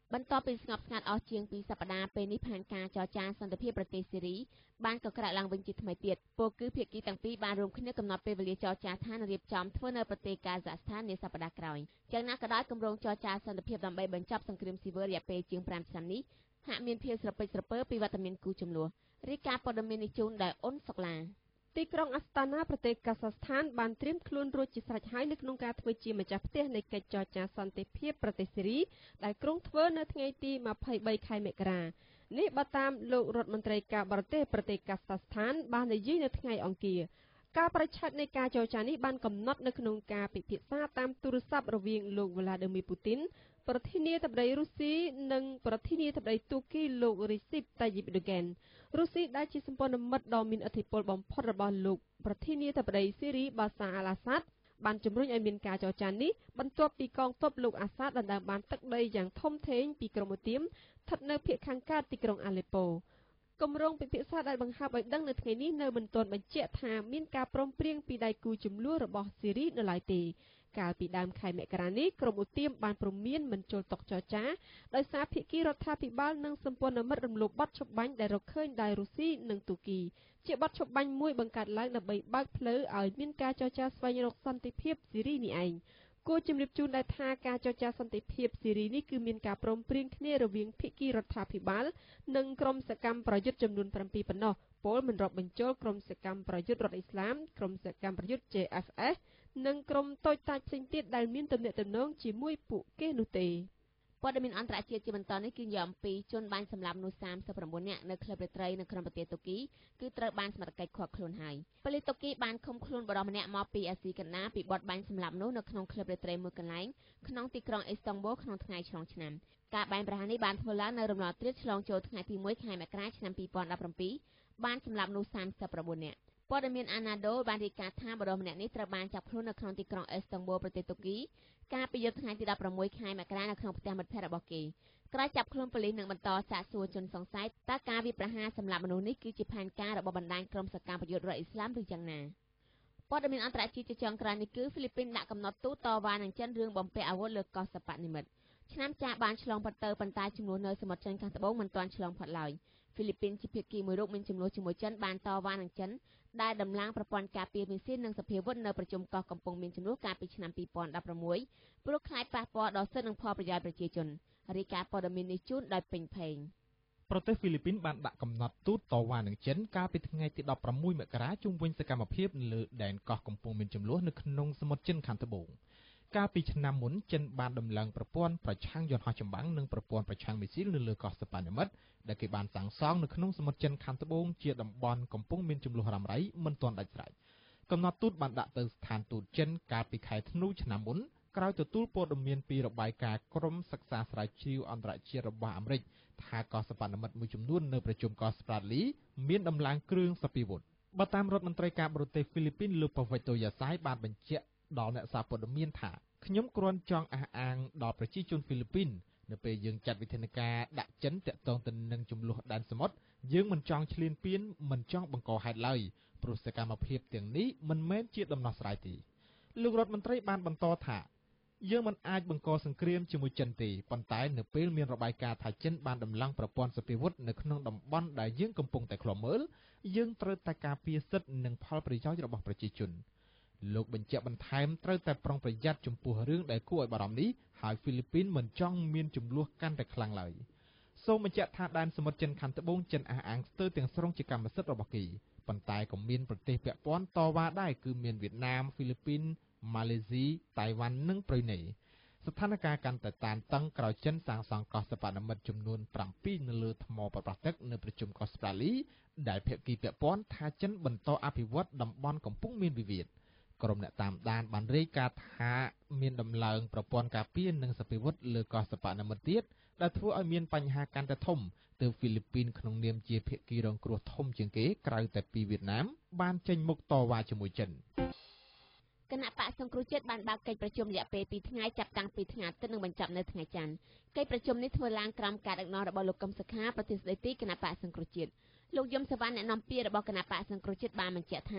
បន្ទាប់ពីស្ងប់ស្ងាត់អស់ជាងពីរសប្តាហ៍ពេលនេះផែនការចរចាសន្តិភាពប្រទេសសេរីបានកក្រើកឡើងវិញជាថ្មីទៀតពលគឺភាគីទាំងពីរបានរួមគ្នាកំណត់ពេលវេលាចរចាឋានរៀបចំធ្វើនៅប្រទេសកាហ្សាក់ស្ថាននាសប្តាហ៍ក្រោយយ៉ាងណាក៏ដោយគម្រោងចរចាសន្តិភាពដើម្បីបញ្ចប់សង្គ្រាមស៊ីវិលរយៈពេលជាងប្រាំឆ្នាំនេះហាក់មានភាពស្រពេចស្រពើពីវត្តមានគូចំនួនរាយការណ៍ព័ត៌មាននេះជូនដោយអ៊ុនសុកឡាទីក្រុងអាស្តាណាប្រទេសកាហ្សាក់ស្ថានបានត្រៀមខ្លួនរួចជាស្រេចហើយនៅក្នុងការធ្វើជាម្ចាស់ផ្ទះនៃកិច្ចចរចាសន្តិភាពប្រទេសសេរីដែលក្រុងធ្វើនៅថ្ងៃទីម្ភៃបីខែមករានេះបើតាមលោករដ្ឋមន្ត្រីការបរទេសប្រទេសកាហ្សាក់ស្ថានបាននិយាយនៅថ្ងៃអង្គារការប្រឆាំងនៃការចរចានេះបានកំណត់នៅក្នុងការពិភាក្សាតាមទូរស័ព្ទរវាងលោកវ្លាឌីមៀពូទីនប្រធានាធិបតីរុស្ស៊ីនិងប្រធានាធិបតីទូគីលោករីស៊ីបតាយីបអ៊ឺដូហ្គែនរុស្ស៊ីដែលជាសម្ព័ន្ធមិត្តដ៏មានឥទ្ធិពលបំផុតរបស់លោកប្រធានាធិបតីស៊ីរីបាសាអាល់អាសាដបានជំរុញឲ្យមានការចរចានេះបន្ទាប់ពីកងទ័ពលោកអាសាដដណ្ដើមបានទឹកដីយ៉ាងធំធេងពីក្រុងឧទាមស្ថិតនៅភាគខាងកើតទីក្រុងអាឡេប៉ូគម្រោងពិភាក្សាដែលបង្ហើបឲ្យដឹងនៅថ្ងៃនេះនៅមិនទាន់បញ្ជាក់ថាមានការព្រមព្រៀងពីដៃគូចំនួនរបស់សេរីនៅឡើយទេកាលពីដើមខែមករានេះក្រុមឧទាមបានព្រមានមិនចូលតុចរចាដោយសារភាគីរដ្ឋាភិបាលនិងសម្ព័ន្ធមិត្តរំលោភបទច្បាញ់ដែលរកឃើញដោយរុស្ស៊ីនិងទូគីជាបទច្បាញ់មួយបង្កើតឡើងដើម្បីបើកផ្លូវឲ្យមានការចរចាស្វែងរកសន្តិភាពសេរីនេះឯងគួរជម្រាបជូនដែរថាការចរចាសន្តិភាពសេរីនេះគឺមានការព្រមព្រៀងគ្នារវាងភាគីរដ្ឋាភិបាលនិងក្រុមសកម្មប្រយុទ្ធចំនួនប្រាំពីរប៉ុណ្ណោះពលមិនរាប់បញ្ចូលក្រុមសកម្មប្រយុទ្ធរដ្ឋអ៊ីស្លាមក្រុមសកម្មប្រយុទ្ធ ជេ អេហ្វ អេស និងក្រុមតូចតាចផ្សេងទៀតដែលមានទំនាក់ទំនងជាមួយពួកគេនោះទេព័ត៌មានអន្តរជាតិជាបន្តនេះគឺនិយាយអំពីជនបាញ់សម្លាប់មនុស្សសាមសិបប្រាំបួននាក់នៅក្លឹបរាត្រីនៅក្នុងប្រទេសទូគីគឺត្រូវបានសមត្ថកិច្ចឃាត់ខ្លួនហើយប៉ូលីសទូគីបានឃុំខ្លួនបុរសម្នាក់មកពីអាស៊ីកណ្ដាលពីបទបាញ់សម្លាប់មនុស្សនៅក្នុងក្លឹបរាត្រីមួយកន្លែងក្នុងទីក្រុងអេស្តង់បូលក្នុងថ្ងៃឆ្លងឆ្នាំការបាញ់ប្រហារនេះបានធ្វើឡើងនៅរំលងត្រៀតឆ្លងចូលថ្ងៃទីមួយខែមករាឆ្នាំពីរពាន់ដប់ប្រាំពីរបានសម្លាប់មនុស្សសាមសិបប្រាំបួននាក់ព័ត៌មានអាណាដូលបានរាយការណ៍ថាបុរសម្នាក់នេះត្រូវបានចាប់ខ្លួននៅក្នុងទីក្រុងអេស្តង់បូលប្រទេសទូគីកាលពីយប់ថ្ងៃទីដប់ប្រាំមួយខែមករានៅក្នុងផ្ទះមិត្តភ័ក្តិរបស់គេក្រោយចាប់ខ្លួនប៉ូលីសនឹងបន្តសាកសួរជនសង្ស័យតើការវាយប្រហារសម្លាប់មនុស្សនេះគឺជាផែនការរបស់បណ្ដាញក្រុមសកម្មប្រយុទ្ធរដ្ឋអ៊ីស្លាមឬយ៉ាងណាព័ត៌មានអន្តរជាតិជាចុងក្រោយនេះគឺហ្វីលីពីនដាក់កំណត់ទូតតវ៉ានឹងចិនរឿងបំពាក់អាវុធលើកោះសិប្បនិមិត្តឆ្នាំចាស់បានឆ្លងផុតទៅប៉ុន្តែចំនួននៅសមុទ្រចិនខាងត្បូងមិនទាន់ឆ្លងផុតឡើយហ្វីលីពីនជាភាគីមួយរូបមានចំនួនជាមួយចិនបានតវ៉ានឹងចិនដែលដំឡើងប្រព័ន្ធការពារមីស៊ីលនិងសភាវុធនៅប្រជុំកោះកំពុងមានចំនួនកាលពីឆ្នាំពីរពាន់ដប់ប្រាំមួយព្រោះខ្លាចប៉ះពាល់ដល់សិទ្ធិនិងផលប្រយោជន៍ប្រជាជនរាយការណ៍ព័ត៌មាននេះជូនដោយពេញភេងប្រទេសហ្វីលីពីនបានដាក់កំណត់ទូតតវ៉ានឹងចិនកាលពីថ្ងៃទីដប់ប្រាំមួយមករាជុំវិញសកម្មភាពលើដែនកោះកំពុងមានចំនួននៅក្នុងសមុទ្រចិនខាងត្បូងកាលពីឆ្នាំមុនចិនបានដំឡើងប្រព័ន្ធប្រឆាំងយន្តហោះចម្បាំងនិងប្រព័ន្ធប្រឆាំងមីស៊ីលនៅលើកោះសិប្បនិមិត្តដែលគេបានសាងសង់នៅក្នុងសមុទ្រចិនខាងត្បូងជាតំបន់កំពុងមានចំនួនរ៉ាំរ៉ៃមិនទាន់ដាច់ស្រេចកំណត់ទូតបានដាក់ទៅស្ថានទូតចិនកាលពីខែធ្នូឆ្នាំមុនក្រោយទទួលព័ត៌មានពីរបាយការណ៍ក្រុមសិក្សាស្រាវជ្រាវអន្តរជាតិរបស់អាមេរិកថាកោះសិប្បនិមិត្តមួយចំនួននៅប្រជុំកោះស្ប្រាតលីមានដំឡើងគ្រឿងសព្វាវុធបើតាមរដ្ឋមន្ត្រីការបរទេសហ្វីលីពីនលោកប៉ាវិតូយ៉ាសាយបានបញ្ជាក់ដល់អ្នកសារព័ត៌មានថាខ្ញុំគ្រាន់ចង់អះអាងដល់ប្រជាជនហ្វីលីពីននៅពេលយើងចាត់វិធានការដាក់ចិនតាក់ទងទៅនឹងចំនួនដែនសមុទ្រយើងមិនចង់ឈ្លានពានមិនចង់បង្កហេតុឡើយព្រោះសកម្មភាពទាំងនេះមិនមែនជាដំណោះស្រាយទេលោករដ្ឋមន្ត្រីបានបន្តថាយើងមិនអាចបង្កសង្គ្រាមជាមួយចិនទេប៉ុន្តែនៅពេលមានរបាយការណ៍ថាចិនបានដំឡើងប្រព័ន្ធសព្វាវុធនៅក្នុងតំបន់ដែលយើងកំពុងតែឃ្លាំមើលយើងត្រូវតែការពារសិទ្ធិនិងផលប្រយោជន៍របស់ប្រជាជនលោកបញ្ជាក់បន្ថែមត្រូវតែប្រុងប្រយ័ត្នចំពោះរឿងដែលគួរឲ្យបារម្ភនេះហើយហ្វីលីពីនមិនចង់មានចំនួនកាន់តែខ្លាំងឡើយសូមបញ្ជាក់ថាដែនសមុទ្រចិនខាងត្បូងចិនអះអាងស្ទើរទាំងស្រុងជាកម្មសិទ្ធិរបស់គេប៉ុន្តែក៏មានប្រទេសពាក់ព័ន្ធតវ៉ាដែរគឺមានវៀតណាមហ្វីលីពីនម៉ាឡេស៊ីតៃវ៉ាន់និងប្រ៊ុយណេស្ថានភាពកាន់តែតានតឹងក្រោយចិនសាងសង់កោះសិប្បនិមិត្តចំនួនប្រាំពីរនៅលើថ្មប្រប្រាស់ទឹកនៅប្រជុំកោះស្ប្រាលីដែលភាគីពាក់ព័ន្ធថាចិនបន្តអភិវឌ្ឍតំបន់កំពុងមានវិវាទក្រុមអ្នកតាមដានបានរាយការណ៍ថាមានដំឡើងប្រព័ន្ធការពារនិងសព្វាវុធលើកោះសិប្បនិមិត្តទៀតដែលធ្វើឲ្យមានបញ្ហាកាន់តែធំទើបហ្វីលីពីនក្នុងនាមជាភាគីរងគ្រោះធំជាងគេក្រៅតែពីវៀតណាមបានចេញមុខតវ៉ាជាមួយចិនគណៈបកសង្គ្រោះជាតិបានបើកកិច្ចប្រជុំរយៈពេលពីរថ្ងៃចាប់តាំងពីថ្ងៃអាទិត្យនិងបញ្ចប់នៅថ្ងៃច័ន្ទកិច្ចប្រជុំនេះធ្វើឡើងក្រោមការដឹកនាំរបស់លោកកឹមសុខាប្រធានស្ដីទីគណៈបកសង្គ្រោះជាតិលោកយមសវណ្ណអ្នកនាំពាក្យរបស់គណៈបកសង្គ្រោះជាតិបានបញ្ជាក់ថា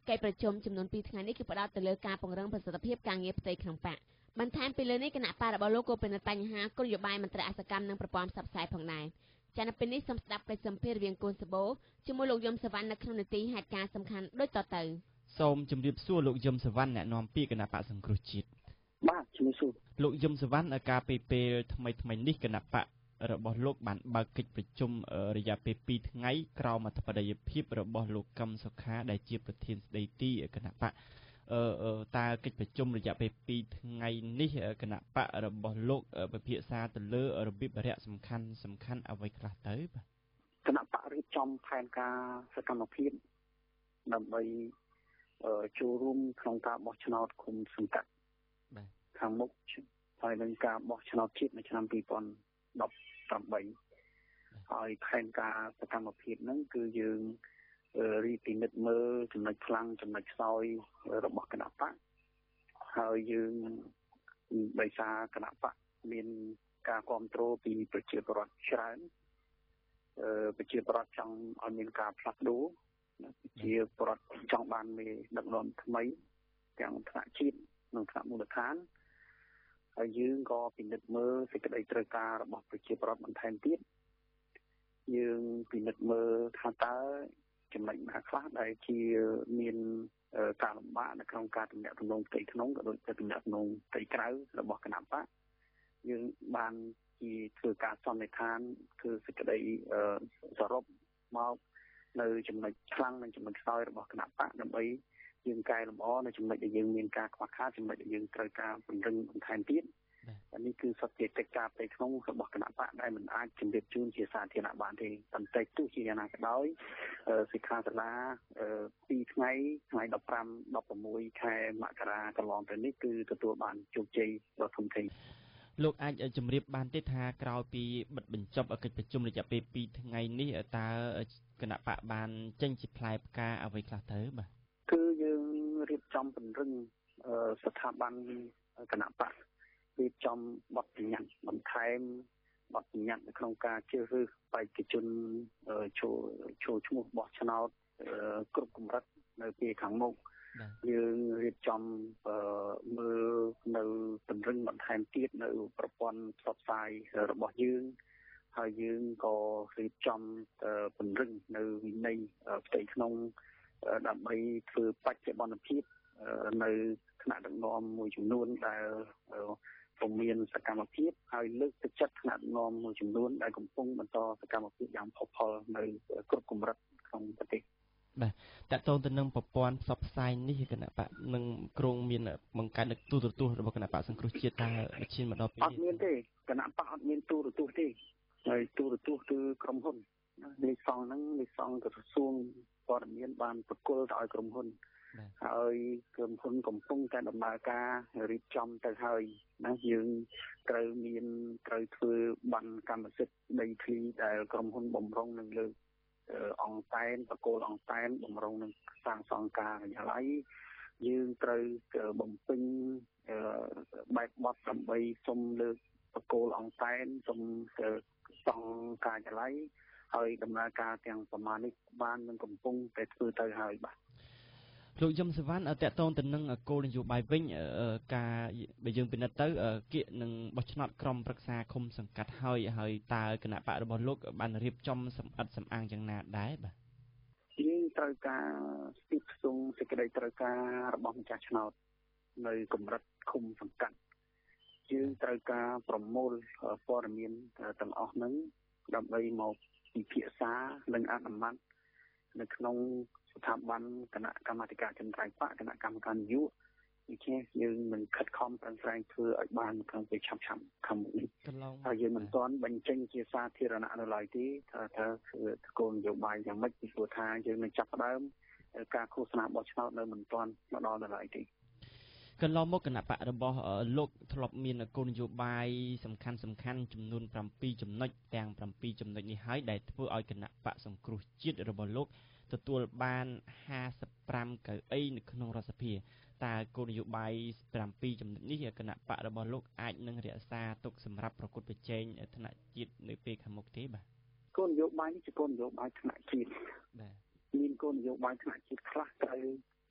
កិច្ចប្រជុំចំនួនពីរថ្ងៃនេះគឺផ្ដោតទៅលើការពង្រឹងប្រសិទ្ធភាពការងារផ្ទៃក្នុងបកបន្ថែមពីលើនេះគណៈបករបស់លោកក៏ពិនិត្យបញ្ហាគោលនយោបាយមន្ត្រីអសកម្មនិងប្រព័ន្ធផ្សព្វផ្សាយផងដែរចានៅពេលនេះសូមស្ដាប់កិច្ចសម្ភាសន៍រវាងកូនសបោជាមួយលោកយមសវណ្ណនៅក្នុងនីតិហេតុការណ៍សំខាន់ដូចតទៅសូមជម្រាបសួរលោកយមសវណ្ណអ្នកនាំពាក្យគណៈបកសង្គ្រោះជាតិបាទជំរាបសួរលោកយមសវណ្ណការពេលពេលថ្មីថ្មីនេះគណៈបករបស់លោកបានបើកកិច្ចប្រជុំរយៈពេលពីរថ្ងៃក្រោមអធិបតីភាពរបស់លោកកឹមសុខាដែលជាប្រធានស្ដីទីគណៈបកអឺតើកិច្ចប្រជុំរយៈពេលពីរថ្ងៃនេះគណៈបករបស់លោកពិភាក្សាទៅលើរបៀបរយៈសំខាន់សំខាន់អ្វីខ្លះទៅបាទគណៈបករៀបចំផែនការសកម្មភាពដើម្បីចូលរួមក្នុងការបោះឆ្នោតគុំសង្កាត់បាទខាងមុខហើយនឹងការបោះឆ្នោតជាតិនៅឆ្នាំពីរពាន់ដប់ប្រាំបីហើយផែនការសកម្មភាពហ្នឹងគឺយើងរីពិនិត្យមើលចំណុចខ្លាំងចំណុចខ្សោយរបស់គណៈបកហើយយើងដោយសារគណៈបកមានការគ្រប់គ្រងពីប្រជាពលរដ្ឋច្រើនអឺប្រជាពលរដ្ឋចង់ឲ្យមានការផ្លាស់ប្ដូរប្រជាពលរដ្ឋចង់បានមេដឹកនាំថ្មីទាំងថ្នាក់ជាតិនិងថ្នាក់មូលដ្ឋានហើយយើងក៏ពិនិត្យមើលសេចក្តីត្រូវការរបស់ប្រជាពលរដ្ឋបន្ថែមទៀតយើងពិនិត្យមើលថាតើចំណុចណាខ្លះដែលជាមានការលំបាកនៅក្នុងការទំនាក់ទំនងផ្ទៃក្នុងក៏ដូចជាទំនាក់ទំនងផ្ទៃក្រៅរបស់គណៈបកយើងបានជាធ្វើការសន្និដ្ឋានគឺសេចក្តីសរុបមកនៅចំណុចខ្លាំងនិងចំណុចខ្សោយរបស់គណៈបកដើម្បីយើងកែលម្អនៅចំណុចដែលយើងមានការខ្វះខាតចំណុចដែលយើងត្រូវការពង្រឹងបន្ថែមទៀតនេះគឺសត្វជាកិច្ចការផ្ទៃក្នុងរបស់គណៈបកដែលមិនអាចជម្រាបជូនជាសាធារណៈបានទេប៉ុន្តែទោះជាយ៉ាងណាក៏ដោយសិក្ខាសាលាពីរថ្ងៃថ្ងៃដប់ប្រាំ ដប់ប្រាំមួយខែមករាកន្លងទៅនេះគឺទទួលបានជោគជ័យដ៏ធំធេងលោកអាចជម្រាបបានទេថាក្រោយពីបិទបញ្ចប់កិច្ចប្រជុំរយៈពេលពីរថ្ងៃនេះតើគណៈបកបានចេញជាផ្លែផ្កាអ្វីខ្លះទៅបាទគឺយើងរៀបចំពង្រឹងស្ថាប័នគណៈបករៀបចំបទបញ្ញត្តិបន្ថែមបទបញ្ញត្តិនៅក្នុងការជ្រើសរើសបេក្ខជនចូលចូលឈ្មោះបោះឆ្នោតគ្រប់កម្រិតនៅពេលខាងមុខយើងរៀបចំមើលនៅពង្រឹងបន្ថែមទៀតនៅប្រព័ន្ធផ្សព្វផ្សាយរបស់យើងហើយយើងក៏រៀបចំពង្រឹងនៅវិន័យផ្ទៃក្នុងដើម្បីធ្វើបច្ចុប្បន្នភាពនៅថ្នាក់ដឹកនាំមួយចំនួនដែលពុំមានសកម្មភាពហើយលើកទឹកចិត្តថ្នាក់ដឹកនាំមួយចំនួនដែលកំពុងបន្តសកម្មភាពយ៉ាងផុសផុលនៅគ្រប់កម្រិតក្នុងប្រទេសបាទតើតើទៅនឹងប្រព័ន្ធផ្សព្វផ្សាយនេះគណៈបកនឹងគ្រងមានបង្កើតទូរទស្សន៍របស់គណៈបកសង្គ្រោះជាតិតើឈានមកដល់ពេលអត់មានទេគណៈបកអត់មានទូរទស្សន៍ទេហើយទូរទស្សន៍គឺក្រុមហ៊ុនលេខសងហ្នឹងលេខសងក្រសួងព័ត៌មានបានប្រគល់ទៅឲ្យក្រុមហ៊ុនហើយក្រុមហ៊ុនកំពុងតែដំណើរការរៀបចំទៅហើយណាយើងត្រូវមានត្រូវធ្វើបានកម្មសិទ្ធិដីធ្លីដែលក្រុមហ៊ុនបំរុងនឹងលើកអង្គតែនប្រគល់អង្គតែនបំរុងនឹងសាងសង់ការិយាល័យយើងត្រូវបំពេញបែបបទដើម្បីសុំលើកប្រគល់អង្គតែនសុំសង់ការិយាល័យហើយដំណើរការទាំងប្រមាណនេះបាននឹងកំពុងតែធ្វើទៅហើយបាទលោកយមសវណ្ណតកតងទៅនឹងគោលនយោបាយវិញការបើយើងពិនិត្យទៅគៀកនឹងបោះឆ្នោតក្រុមប្រឹក្សាឃុំសង្កាត់ហើយហើយតើគណៈបករបស់លោកបានរៀបចំសម្អិតសម្អាងយ៉ាងណាដែរបាទយើងត្រូវការស្ទាបស្ទង់សេចក្តីត្រូវការរបស់ម្ចាស់ឆ្នោតនៅកម្រិតឃុំសង្កាត់យើងត្រូវការប្រមូលព័ត៌មានទាំងអស់ហ្នឹងដើម្បីមកពិភាក្សានិងអនុម័តនៅក្នុងស្ថាប័នគណៈកម្មាធិការចិនត្រៃបកគណៈកម្មការនយោបាយជាយើងនឹងខិតខំប្រឹងប្រែងធ្វើឲ្យបានក្នុងពេលឆាប់ឆាប់ខាងមុខនេះហើយយើងមិនទាន់បញ្ចេញជាសាធារណៈនៅឡើយទេថាថាគោលនយោបាយយ៉ាងម៉េចពីព្រោះថាយើងនឹងចាប់ផ្ដើមការឃោសនាបោះឆ្នោតនៅមិនទាន់មកដល់នៅឡើយទេកន្លងមកគណៈបករបស់លោកធ្លាប់មានគោលនយោបាយសំខាន់សំខាន់ចំនួនប្រាំពីរចំណុចទាំងប្រាំពីរចំណុចនេះហើយដែលធ្វើឲ្យគណៈបកសង្គ្រោះជាតិរបស់លោកទទួលបានห้าสิบห้าកៅអីនៅក្នុងរដ្ឋសភាតើគោលនយោបាយប្រាំពីរចំណុចនេះគណៈបករបស់លោកអាចនឹងរក្សាទុកសម្រាប់ប្រកួតប្រជែងថ្នាក់ជាតិនៅពេលខាងមុខទេបាទគោលនយោបាយនេះជាគោលនយោបាយថ្នាក់ជាតិបាទមានគោលនយោបាយថ្នាក់ជាតិខ្លះត្រូវ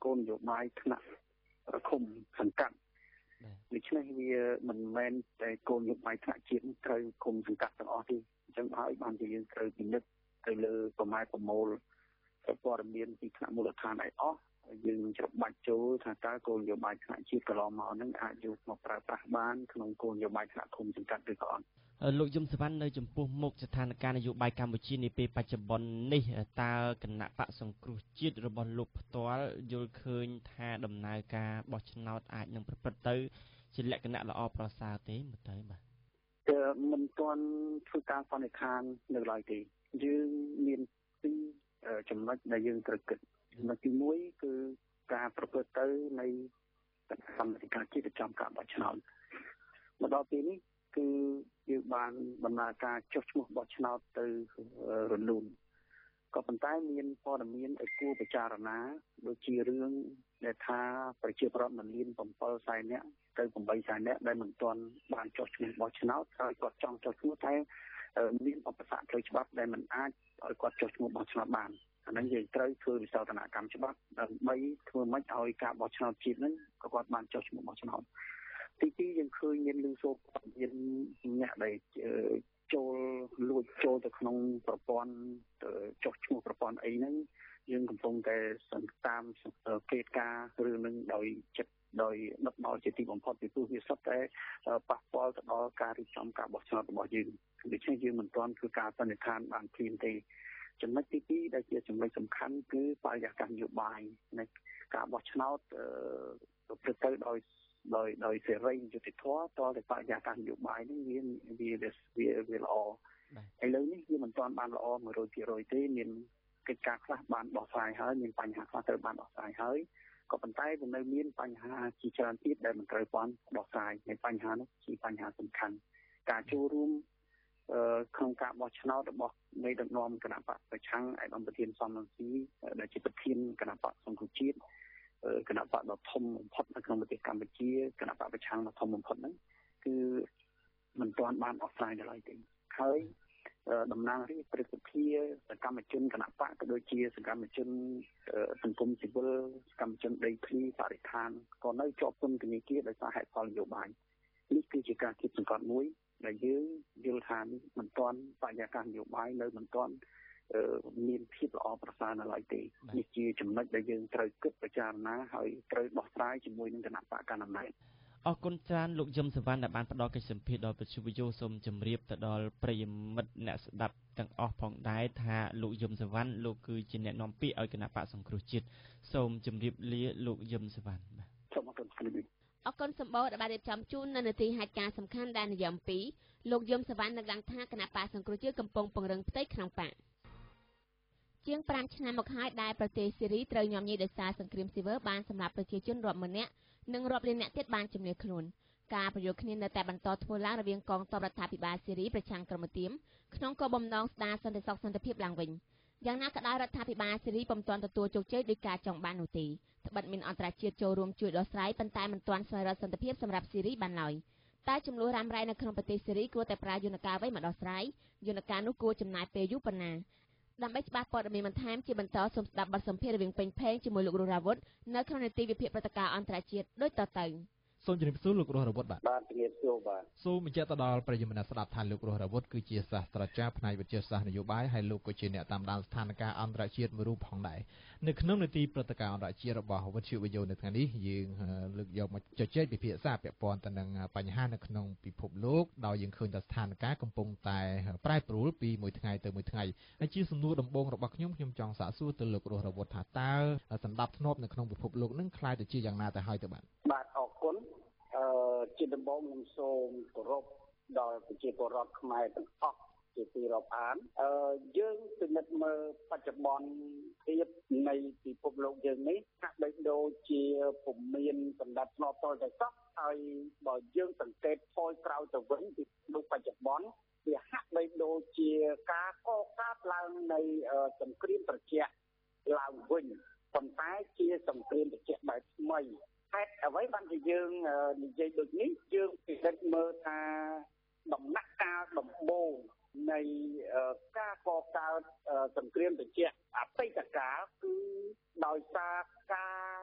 គោលនយោបាយថ្នាក់ឃុំសង្កាត់ដូច្នេះវាមិនមែនតែគោលនយោបាយថ្នាក់ជាតិត្រូវឃុំសង្កាត់ទាំងអស់ទេអញ្ចឹងហើយបានជាយើងត្រូវពិនិត្យទៅលើប្រមាណប្រមូលព័ត៌មានពីថ្នាក់មូលដ្ឋានឲ្យអស់យើងច្របាច់ចូលថាតើគោលនយោបាយថ្នាក់ជាតិកន្លងមកហ្នឹងអាចយកមកប្រើប្រាស់បានក្នុងគោលនយោបាយថ្នាក់ឃុំសង្កាត់ឬក៏អត់លោកយមសវណ្ណនៅចំពោះមុខស្ថានភាពនយោបាយកម្ពុជានាពេលបច្ចុប្បន្ននេះតើគណៈបកសង្គ្រោះជាតិរបស់លោកផ្ទាល់យល់ឃើញថាដំណើរការបោះឆ្នោតអាចនឹងប្រព្រឹត្តទៅជាលក្ខណៈល្អប្រសើរទេមើលទៅបាទគឺមិនទាន់ធ្វើការសន្និដ្ឋាននៅឡើយទេយើងមានពីរចំណុចដែលយើងត្រូវគិតចំណុចទីមួយគឺការប្រព្រឹត្តទៅនៃគណៈកម្មាធិការជាតិចំការបោះឆ្នោតមកដល់ពេលនេះគឺយើងបានដំណើរការចុះឈ្មោះបោះឆ្នោតទៅរលូនក៏ប៉ុន្តែមានព័ត៌មានឲ្យគួរពិចារណាដូចជារឿងដែលថាប្រជាប្រដ្ឋមិនមានbảyសែននាក់ទៅ八សែននាក់ដែលមិនទាន់បានចុះឈ្មោះបោះឆ្នោតហើយគាត់ចង់ចុះឈ្មោះតែមានឧបសគ្គផ្លូវច្បាប់ដែលមិនអាចឲ្យគាត់ចុះឈ្មោះបោះឆ្នោតបានអាហ្នឹងយើងត្រូវធ្វើវិសោធនកម្មច្បាប់ដើម្បីធ្វើម៉េចឲ្យការបោះឆ្នោតជាតិហ្នឹងក៏គាត់បានចុះឈ្មោះបោះឆ្នោតទីពីរយើងឃើញមានលឺសូរមានអ្នកដែលចូលលួចចូលទៅក្នុងប្រព័ន្ធចុះឈ្មោះប្រព័ន្ធអីហ្នឹងយើងកំពុងតែសង្កេតតាមកិច្ចការរឿងហ្នឹងដោយចិត្តដោយដឹកនាំជាទីបំផុតពីព្រោះវាសុទ្ធតែប៉ះពាល់ទៅដល់ការរៀបចំការបោះឆ្នោតរបស់យើងដូច្នេះយើងមិនទាន់ធ្វើការសន្និដ្ឋានបានភ្លាមទេចំណុចទីពីរដែលជាចំណុចសំខាន់គឺបរិយាកាសនយោបាយនៃការបោះឆ្នោតប្រព្រឹត្តទៅដោយដោយដោយសេរីយុត្តិធម៌តតែបរិយាកាសនយោបាយនេះវាវាវាវាល្អឥឡូវនេះវាមិនទាន់បានល្អmột trăm phần trămទេមានកិច្ចការខ្លះបានដោះស្រាយហើយមានបញ្ហាខ្លះត្រូវបានដោះស្រាយហើយក៏ប៉ុន្តែវានៅមានបញ្ហាជាច្រើនទៀតដែលមិនត្រូវបានដោះស្រាយហើយបញ្ហានោះជាបញ្ហាសំខាន់ការចូលរួមក្នុងការបោះឆ្នោតរបស់មេដឹកនាំគណៈបកប្រឆាំងឯកឧត្តមប្រធានសំរងស៊ីដែលជាប្រធានគណៈបកសង្គ្រោះជាតិគណៈបកដ៏ធំបំផុតនៅក្នុងប្រទេសកម្ពុជាគណៈបកប្រឆាំងដ៏ធំបំផុតហ្នឹងគឺមិនទាន់បានដោះស្រាយឡើយទេហើយតំណាងរាស្ត្រព្រឹទ្ធសភាសកម្មជនគណៈបកក៏ដូចជាសកម្មជនសង្គមស៊ីវិលសកម្មជនដីធ្លីបរិស្ថានក៏នៅជាប់ពន្ធនាគារដោយសារហេតុផលនយោបាយនេះគឺជាការគិតសង្កត់មួយដែលយើងយល់ថាមិនទាន់បរិយាកាសនយោបាយនៅមិនទាន់មានភាពល្អប្រសើរនៅឡើយទេនេះជាចំណុចដែលយើងត្រូវគិតពិចារណាហើយត្រូវដោះស្រាយជាមួយនឹងគណៈបកកណ្ដាលអំណាចអរគុណច្រើនលោកយមសវណ្ណដែលបានផ្ដល់កិច្ចសម្ភាសន៍ដល់វិទ្យុវិទ្យុសូមជម្រាបទៅដល់ប្រិយមិត្តអ្នកស្ដាប់ទាំងអស់ផងដែរថាលោកយមសវណ្ណលោកគឺជាអ្នកនាំពាក្យឲ្យគណៈបកសង្គ្រោះជាតិសូមជម្រាបលាលោកយមសវណ្ណបាទសូមអរគុណអរគុណសម្បូរដែលបានរៀបចំជូននៅនាទីហេតុការណ៍សំខាន់ដែលនិយាយអំពីលោកយមសវណ្ណនឹងដឹងថាគណៈបកសង្គ្រោះជាតិកំពុងពង្រឹងផ្ទៃក្នុងបកជាង5ឆ្នាំមកហើយដែលប្រទេសសេរីត្រូវញោមញីដោយសារសង្គ្រាមស៊ីវិលបានសម្លាប់ប្រជាជនរាប់ម៉ឺននាក់និងរាប់លាននាក់ទៀតបានជំនឿខ្លួនការប្រយុទ្ធគ្នានៅតែបន្តធ្វើឡើងរវាងកងទ័ពរដ្ឋាភិបាលសេរីប្រឆាំងក្រុមទាមក្នុងគោលបំណងស្ដារសន្តិសុខសន្តិភាពឡើងវិញយ៉ាងណាក៏ដោយរដ្ឋាភិបាលសេរីពុំទាន់ទទួលជោគជ័យដោយការចង់បាននោះទេត្បិតមានអន្តរជាតិចូលរួមជួយដោះស្រាយប៉ុន្តែមិនទាន់ស្វែងរកសន្តិភាពសម្រាប់សេរីបានឡើយតែចំនួនរ៉ាំរ៉ៃនៅក្នុងប្រទេសសេរីគួរតែប្រើយន្តការអ្វីមកដោះស្រាយយន្តការនោះគួរចំណាយពេលយូរប៉ុណ្ណាដើម្បីច្បាស់ព័ត៌មានបន្ថែមជាបន្តសូមស្ដាប់បទសម្ភាសន៍រវាងពេញផេងជាមួយលោករស់រាវុធនៅក្នុងនីតិវិភាគព្រឹត្តិការណ៍អន្តរជាតិដូចតទៅសូមជម្រាបសួរលោករស់រាវុធបាទបាទជំរាបសួរបាទសូមបញ្ជាក់ទៅដល់ប្រិយមិត្តអ្នកស្ដាប់ថាលោករស់រាវុធគឺជាសាស្ត្រាចារ្យផ្នែកវិទ្យាសាស្ត្រនយោបាយហើយលោកក៏ជាអ្នកតាមដានស្ថានភាពអន្តរជាតិមួយរូបផងដែរនៅក្នុងនីតិព្រឹត្តិការណ៍អន្តរជាតិរបស់វិទ្យុវិទ្យុនៅថ្ងៃនេះយើងលើកយកមកជជែកពិភាក្សាពាក់ព័ន្ធទៅនឹងបញ្ហានៅក្នុងពិភពលោកដោយយើងឃើញថាស្ថានភាពកំពុងតែប្រែប្រួលពីមួយថ្ងៃទៅមួយថ្ងៃហើយជាសំណួរដំបូងរបស់ខ្ញុំខ្ញុំចង់សាកសួរទៅលោករស់រាវុធថាតើសន្តិភាពធ្នាប់នៅក្នុងពិភពលោកនឹងខ្លាយទៅជាយ៉ាងណាទៅហើយទៅបាទបាទអរគុណអឺជាដំបូងខ្ញុំសូមគោរពដល់ប្រជាពលរដ្ឋខ្មែរទាំងអស់ជាទីរាប់អានអឺយើងពិនិត្យមើលបច្ចុប្បន្នភាពនៃពិភពលោកយើងនេះហាក់បីដូចជាពុំមានសន្តិភាពធ្នាប់តទៅសោះហើយបើយើងសង្កេតថយក្រោយទៅវិញពីលោកបច្ចុប្បន្នវាហាក់បីដូចជាការកកើតឡើងនៃសង្គ្រាមត្រជាក់ឡើងវិញប៉ុន្តែជាសង្គ្រាមត្រជាក់បែបថ្មីហេតុអ្វីបានជាយើងនិយាយដូចនេះយើងពិនិត្យមើលថាដំណាក់កាលដំបូងនៃការកកើតសង្គ្រាមត្រជាក់អតីតកាលគឺដោយសារការ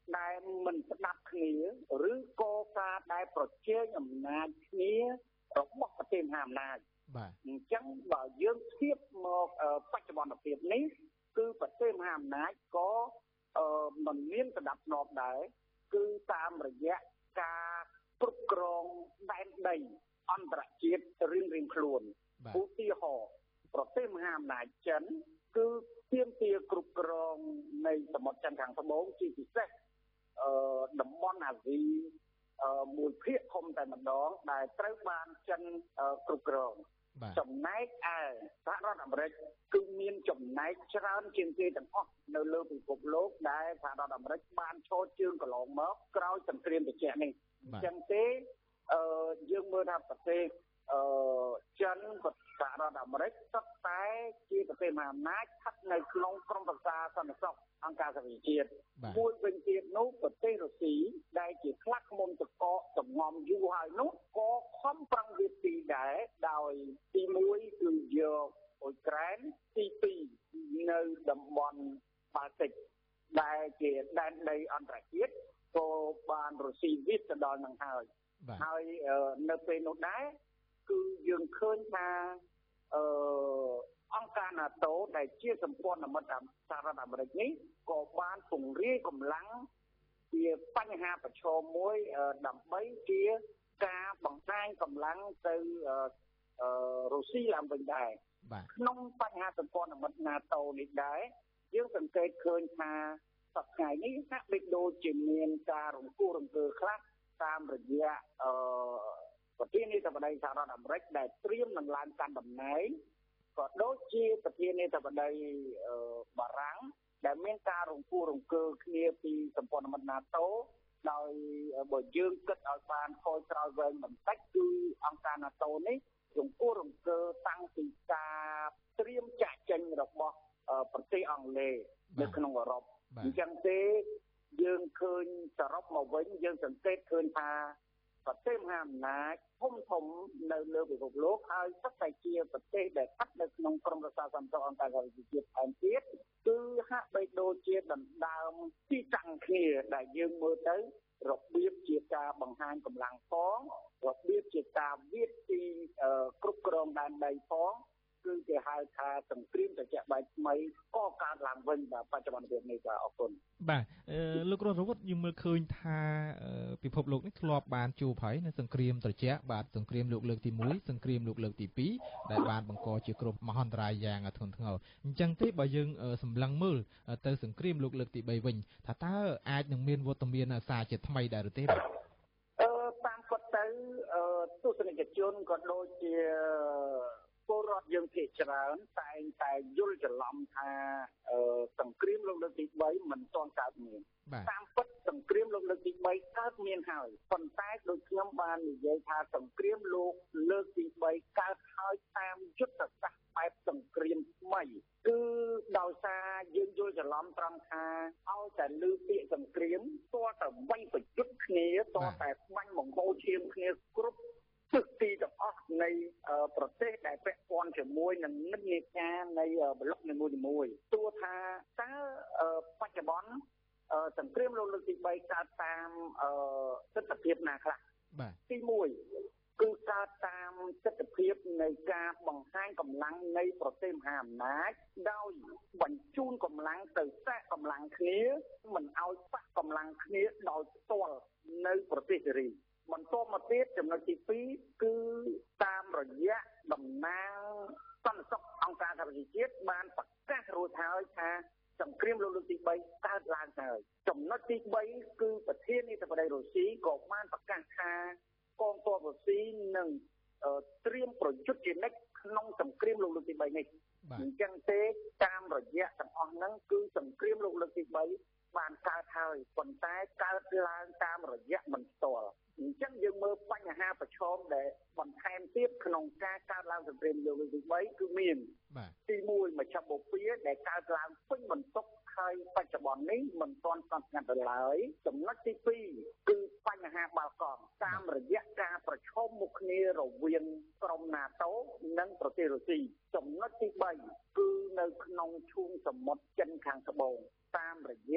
ដែលមិនស្ដាប់គ្នាឬក៏ការដែលប្រជែងអំណាចគ្នារបស់ប្រទេសមហាអំណាចបាទអញ្ចឹងបើយើងធៀបមកបច្ចុប្បន្នភាពនេះគឺប្រទេសមហាអំណាចក៏មិនមានស្ដាប់ស្នប់ដែរគឺតាមរយៈការគ្រប់គ្រងដែនដីអន្តរជាតិរៀងរៀងខ្លួនឧទាហរណ៍ប្រទេសមហាអំណាចចិនគឺទាមទារគ្រប់គ្រងនៃសមុទ្រចិនខាងត្បូងជាពិសេសអឺតំបន់អាស៊ីអឺមួយភាគធំតែម្ដងដែលត្រូវបានចិនគ្រប់គ្រងចំណែកឯសហរដ្ឋអាមេរិកគឺមានចំណែកច្រើនជាងគេទាំងអស់នៅលើពិភពលោកដែលសហរដ្ឋអាមេរិកបានឈរជើងកន្លងមកក្រោយសង្គ្រាមត្រជាក់នេះអញ្ចឹងទេអឺយើងមើលថាប្រទេសអឺចិនសហរដ្ឋអាមេរិកសុទ្ធតែជាប្រទេសមហាអំណាចស្ថិតនៅក្នុងក្រុមប្រឹក្សាសន្តិសុខអង្គការសហប្រជាជាតិមួយវិញទៀតនោះប្រទេសរុស្ស៊ីដែលជាខ្លាក់មុំតកកសំងំយូរហើយនោះក៏ខំប្រឹងវាទីដែរដោយទីមួយគឺយកអ៊ុយក្រែនទីពីរនៅតំបន់បាល់ទិកដែលជាដែនដីអន្តរជាតិក៏បានរុស្ស៊ីវិតទៅដល់នឹងហើយហើយនៅពេលនោះដែរគឺយើងឃើញថាអឺអង្គការ NATO ដែលជាសម្ព័ន្ធមិត្តសហរដ្ឋអាមេរិកនេះក៏បានពង្រាយកម្លាំងជាបញ្ហាប្រឈមមួយដើម្បីជាការបង្ហាញកម្លាំងទៅអឺរុស្ស៊ីឡើងវិញដែរក្នុងបញ្ហាសម្ព័ន្ធមិត្ត NATO នេះដែរយើងសង្កេតឃើញថាសប្តាហ៍នេះហាក់បីដូចជាមានការរង្គោះរង្គើខ្លះតាមរយៈអឺប្រធានាធិបតីសហរដ្ឋអាមេរិកដែលត្រៀមនឹងឡើងកាន់តំណែងក៏ដូចជាប្រធានាធិបតីបារាំងដែលមានការរង្គោះរង្គើគ្នាពីសម្ព័ន្ធមិត្ត NATO ដោយបើយើងគិតឲ្យបានខុសក្រោយវែងបន្តិចគឺអង្គការ NATO នេះរង្គោះរង្គើតាំងពីការត្រៀមចាក់ចេញរបស់ប្រទេសអង់គ្លេសនៅក្នុងអឺរ៉ុបអញ្ចឹងទេយើងឃើញសរុបមកវិញយើងសង្កេតឃើញថាប្រទេសមហាអំណាចធំធំនៅលើពិភពលោកហើយសុទ្ធតែជាប្រទេសដែលស្ថិតនៅក្នុងក្រុមប្រឹក្សាសន្តិសុខអង្គការសហប្រជាជាតិថែមទៀតគឺហាក់បីដូចជាដណ្ដើមទីតាំងគ្នាដែលយើងមើលទៅរបៀបជាការបង្ហាញកម្លាំងផងរបៀបជាការវាយទីគ្រប់គ្រងដែនដីផងគឺគេហៅថាសង្គ្រាមត្រជាក់បែបថ្មីក៏កើតឡើងវិញបាទបច្ចុប្បន្នភាពនេះបាទអរគុណបាទលោករស់រវត្តយើងមើលឃើញថាពិភពលោកនេះធ្លាប់បានជួបហើយនៅសង្គ្រាមត្រជាក់បាទសង្គ្រាមលោកលើកទីមួយសង្គ្រាមលោកលើកទីពីរដែលបានបង្កជាគ្រោះមហន្តរាយយ៉ាងធ្ងន់ធ្ងរអញ្ចឹងទេបើយើងសម្លឹងមើលទៅសង្គ្រាមលោកលើកទីបីវិញថាតើអាចនឹងមានវត្តមានសារជាថ្មីដែរឬទេបាទអឺតាមពិតទៅទស្សនិកជនក៏ដូចជាពលរដ្ឋយើងភាគច្រើនតែងតែយល់ច្រឡំថាសង្គ្រាមលោកលើកទីបីមិនទាន់កើតមានតាមពិតសង្គ្រាមលោកលើកទីបីកើតមានហើយប៉ុន្តែដូចខ្ញុំបាននិយាយថាសង្គ្រាមលោកលើកទីបីកើតហើយតាមយុទ្ធសាស្ត្របែបសង្គ្រាមថ្មីគឺដោយសារយើងយល់ច្រឡំត្រង់ថាឲ្យតែលើពាក្យសង្គ្រាមតើតែបាញ់ប្រយុទ្ធគ្នាតើតែបាញ់បង្ហូរឈាមគ្នាគ្រប់ទិសទីទាំងអស់នៃប្រទេសដែលពាក់ព័ន្ធជាមួយនឹងនិន្នាការនៃប្លុកនីមួយៗទោះថាតើបច្ចុប្បន្នសង្គ្រាមលោកលើកទីបីកើតតាមទិដ្ឋភាពណាខ្លះបាទទីមួយគឺកើតតាមទិដ្ឋភាពនៃការបង្ហាញកម្លាំងនៃប្រទេសមហាអំណាចដោយបញ្ជូនកម្លាំងទៅសាកកម្លាំងគ្នាមិនឲ្យប៉ះកម្លាំងគ្នាដោយផ្ទាល់នៅប្រទេសសេរីបន្តមកទៀតចំណុចទីពីរគឺតាមរយៈតំណាងសន្តិសុខអង្គការសហប្រជាជាតិបានប្រកាសរួចហើយថាសង្គ្រាមលោកលើកទីបីកើតឡើងហើយចំណុចទីបីគឺប្រធានាធិបតីរុស្ស៊ីក៏បានប្រកាសថាកងទ័ពរុស្ស៊ីនឹងត្រៀមប្រយុទ្ធជានិច្ចក្នុងសង្គ្រាមលោកលើកទីបីនេះអញ្ចឹងទេតាមរយៈទាំងអស់ហ្នឹងគឺសង្គ្រាមលោកលើកទីបីបានកើតហើយប៉ុន្តែកើតឡើងតាមរយៈមិនផ្ទាល់អញ្ចឹងយើងមើលបញ្ហាប្រឈមដែលបន្ថែមទៀតក្នុងការកើតឡើងសង្គ្រាមលោកលើកទីបីគឺមានទីមួយមជ្ឈបុព្វាដែលកើតឡើងពេញបន្ទុកហើយបច្ចុប្បន្ននេះមិនទាន់ស្ថិតស្ថេរឡើយចំណុចទីពីរគឺបញ្ហាបាល់កង់តាមរយៈការប្រឈមមុខគ្នារវាងក្រុម NATO និងប្រទេសរុស្ស៊ីចំណុចទីបីគឺនៅក្នុងឈូងសមុទ្រចិនខាងត្បូងតាមរយៈ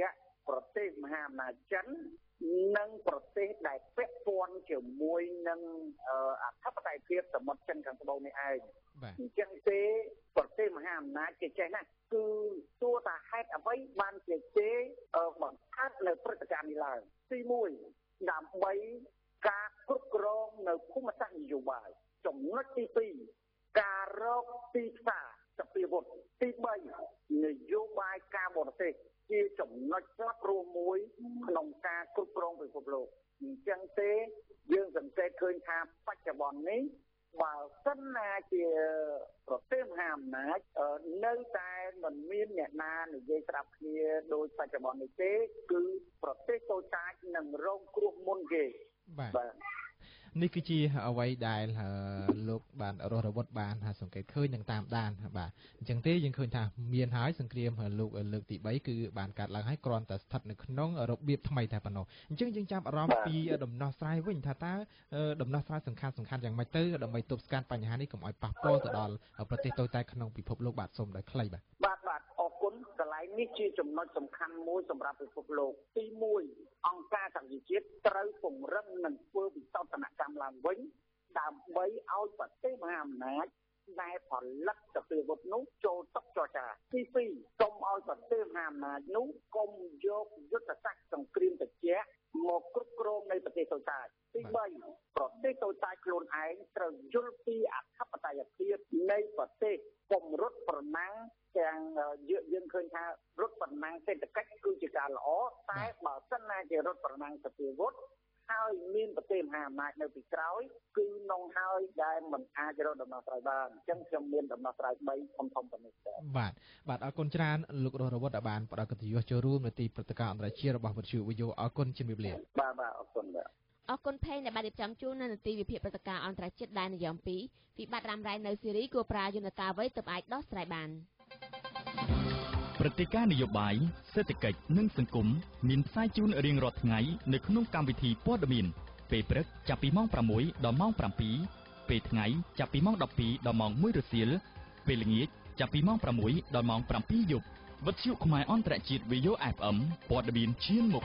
ប្រទេសមហាអំណាចចិននិងប្រទេសដែលពាក់ព័ន្ធជាមួយនឹងអធិបតេយ្យភាពសមុទ្រចិនខាងត្បូងនេះឯងអញ្ចឹងទេប្រទេសមហាអំណាចគេចេះណាគឺទោះតែហេតុអ្វីបានជាទេបង្កើតនៅព្រឹត្តិការណ៍នេះឡើងទីមួយដើម្បីការគ្រប់គ្រងនៅភូមិសាស្ត្រនយោបាយចំណុចទីពីរការរកទីផ្សារសព្វាវុធទីបីនយោបាយការបរទេសជាចំណុចស្លាប់រួមមួយក្នុងការគ្រប់គ្រងពិភពលោកអញ្ចឹងទេយើងសង្កេតឃើញថាបច្ចុប្បន្ននេះបើសិនណាជាប្រទេសមហាអំណាចនៅតែមិនមានអ្នកណានិយាយស្ដាប់គ្នាដោយបច្ចុប្បន្ននេះទេគឺប្រទេសតូចតាចនឹងរងគ្រោះមុនគេបាទនេះគឺជាអ្វីដែលលោកបានរស់រវត្តបានសង្កេតឃើញនឹងតាមដានបាទអញ្ចឹងទេយើងឃើញថាមានហើយសង្គ្រាមលោកលើកទីបីគឺបានកាត់ឡើងហើយគ្រាន់តែស្ថិតនៅក្នុងរបៀបថ្មីតែប៉ុណ្ណោះអញ្ចឹងយើងចាប់អារម្មណ៍ពីដំណោះស្រាយវិញថាតើដំណោះស្រាយសំខាន់សំខាន់យ៉ាងម៉េចទៅដើម្បីទប់ស្កាត់បញ្ហានេះកុំឲ្យប៉ះពាល់ទៅដល់ប្រទេសតូចតាចក្នុងពិភពលោកបាទសូមដោយខ្លីបាទបាទបាទអរគុណកន្លែងនេះជាចំណុចសំខាន់មួយសម្រាប់ពិភពលោកទីមួយអង្គការសហជីវជាតិត្រូវពង្រឹងនិងធ្វើវិសោធនកម្មឡើងវិញដើម្បីឲ្យប្រទេសមហាអំណាចដែលផលិតសព្វាវុធនោះចូលតុចរចាទីពីរសូមឲ្យប្រទេសមហាអំណាចនោះកុំយកយុទ្ធសាស្ត្រសង្គ្រាមត្រជាក់មកគ្រប់គ្រងនៃប្រទេសតូចតាចទីបីប្រទេសតូចតាចខ្លួនឯងត្រូវយល់ពីអធិបតេយ្យភាពនៃប្រទេសកុំរត់ប្រណាំងទាំងយើងឃើញថារត់ប្រណាំងសេដ្ឋកិច្ចគឺជាការល្អតែបើសិនណាជារត់ប្រណាំងសព្វាវុធហើយមានប្រទេសមហាអំណាចនៅពីក្រោយគឺនងហើយដែលមិនអាចរកដំណោះស្រាយបានអញ្ចឹងខ្ញុំមានដំណោះស្រាយបីធំធំប៉ុណ្ណេះទេបាទបាទអរគុណច្រើនលោករស់រវត្តដែលបានផ្ដល់កិត្តិយសចូលរួមនៅទីព្រឹត្តិការណ៍អន្តរជាតិរបស់វិទ្យុ VAYO អរគុណជំរាបលាបាទបាទអរគុណបាទអរគុណផេងដែលបានរៀបចំជូននៅនីតិវិភាគព្រឹត្តិការណ៍អន្តរជាតិដែលនិយមពីរវិបត្តិរ៉ាំរ៉ៃនៅស៊ីរីគួរប្រើយន្តការអ្វីទើបអាចដោះស្រាយបានព្រឹត្តិការណ៍នយោបាយសេដ្ឋកិច្ចនិងសង្គមមានផ្សាយជូនរៀងរាល់ថ្ងៃនៅក្នុងកម្មវិធីព័ត៌មានពេលព្រឹកចាប់ពីម៉ោងប្រាំមួយដល់ម៉ោងប្រាំពីរពេលថ្ងៃចាប់ពីម៉ោងដប់ពីរដល់ម៉ោងមួយរសៀលពេលល្ងាចចាប់ពីម៉ោងប្រាំមួយដល់ម៉ោងប្រាំពីរយប់វិទ្យុខ្មែរអន្តរជាតិ VAYO អេฟ អឹម ព័ត៌មានឈានមុខ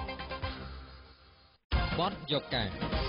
បទយកការ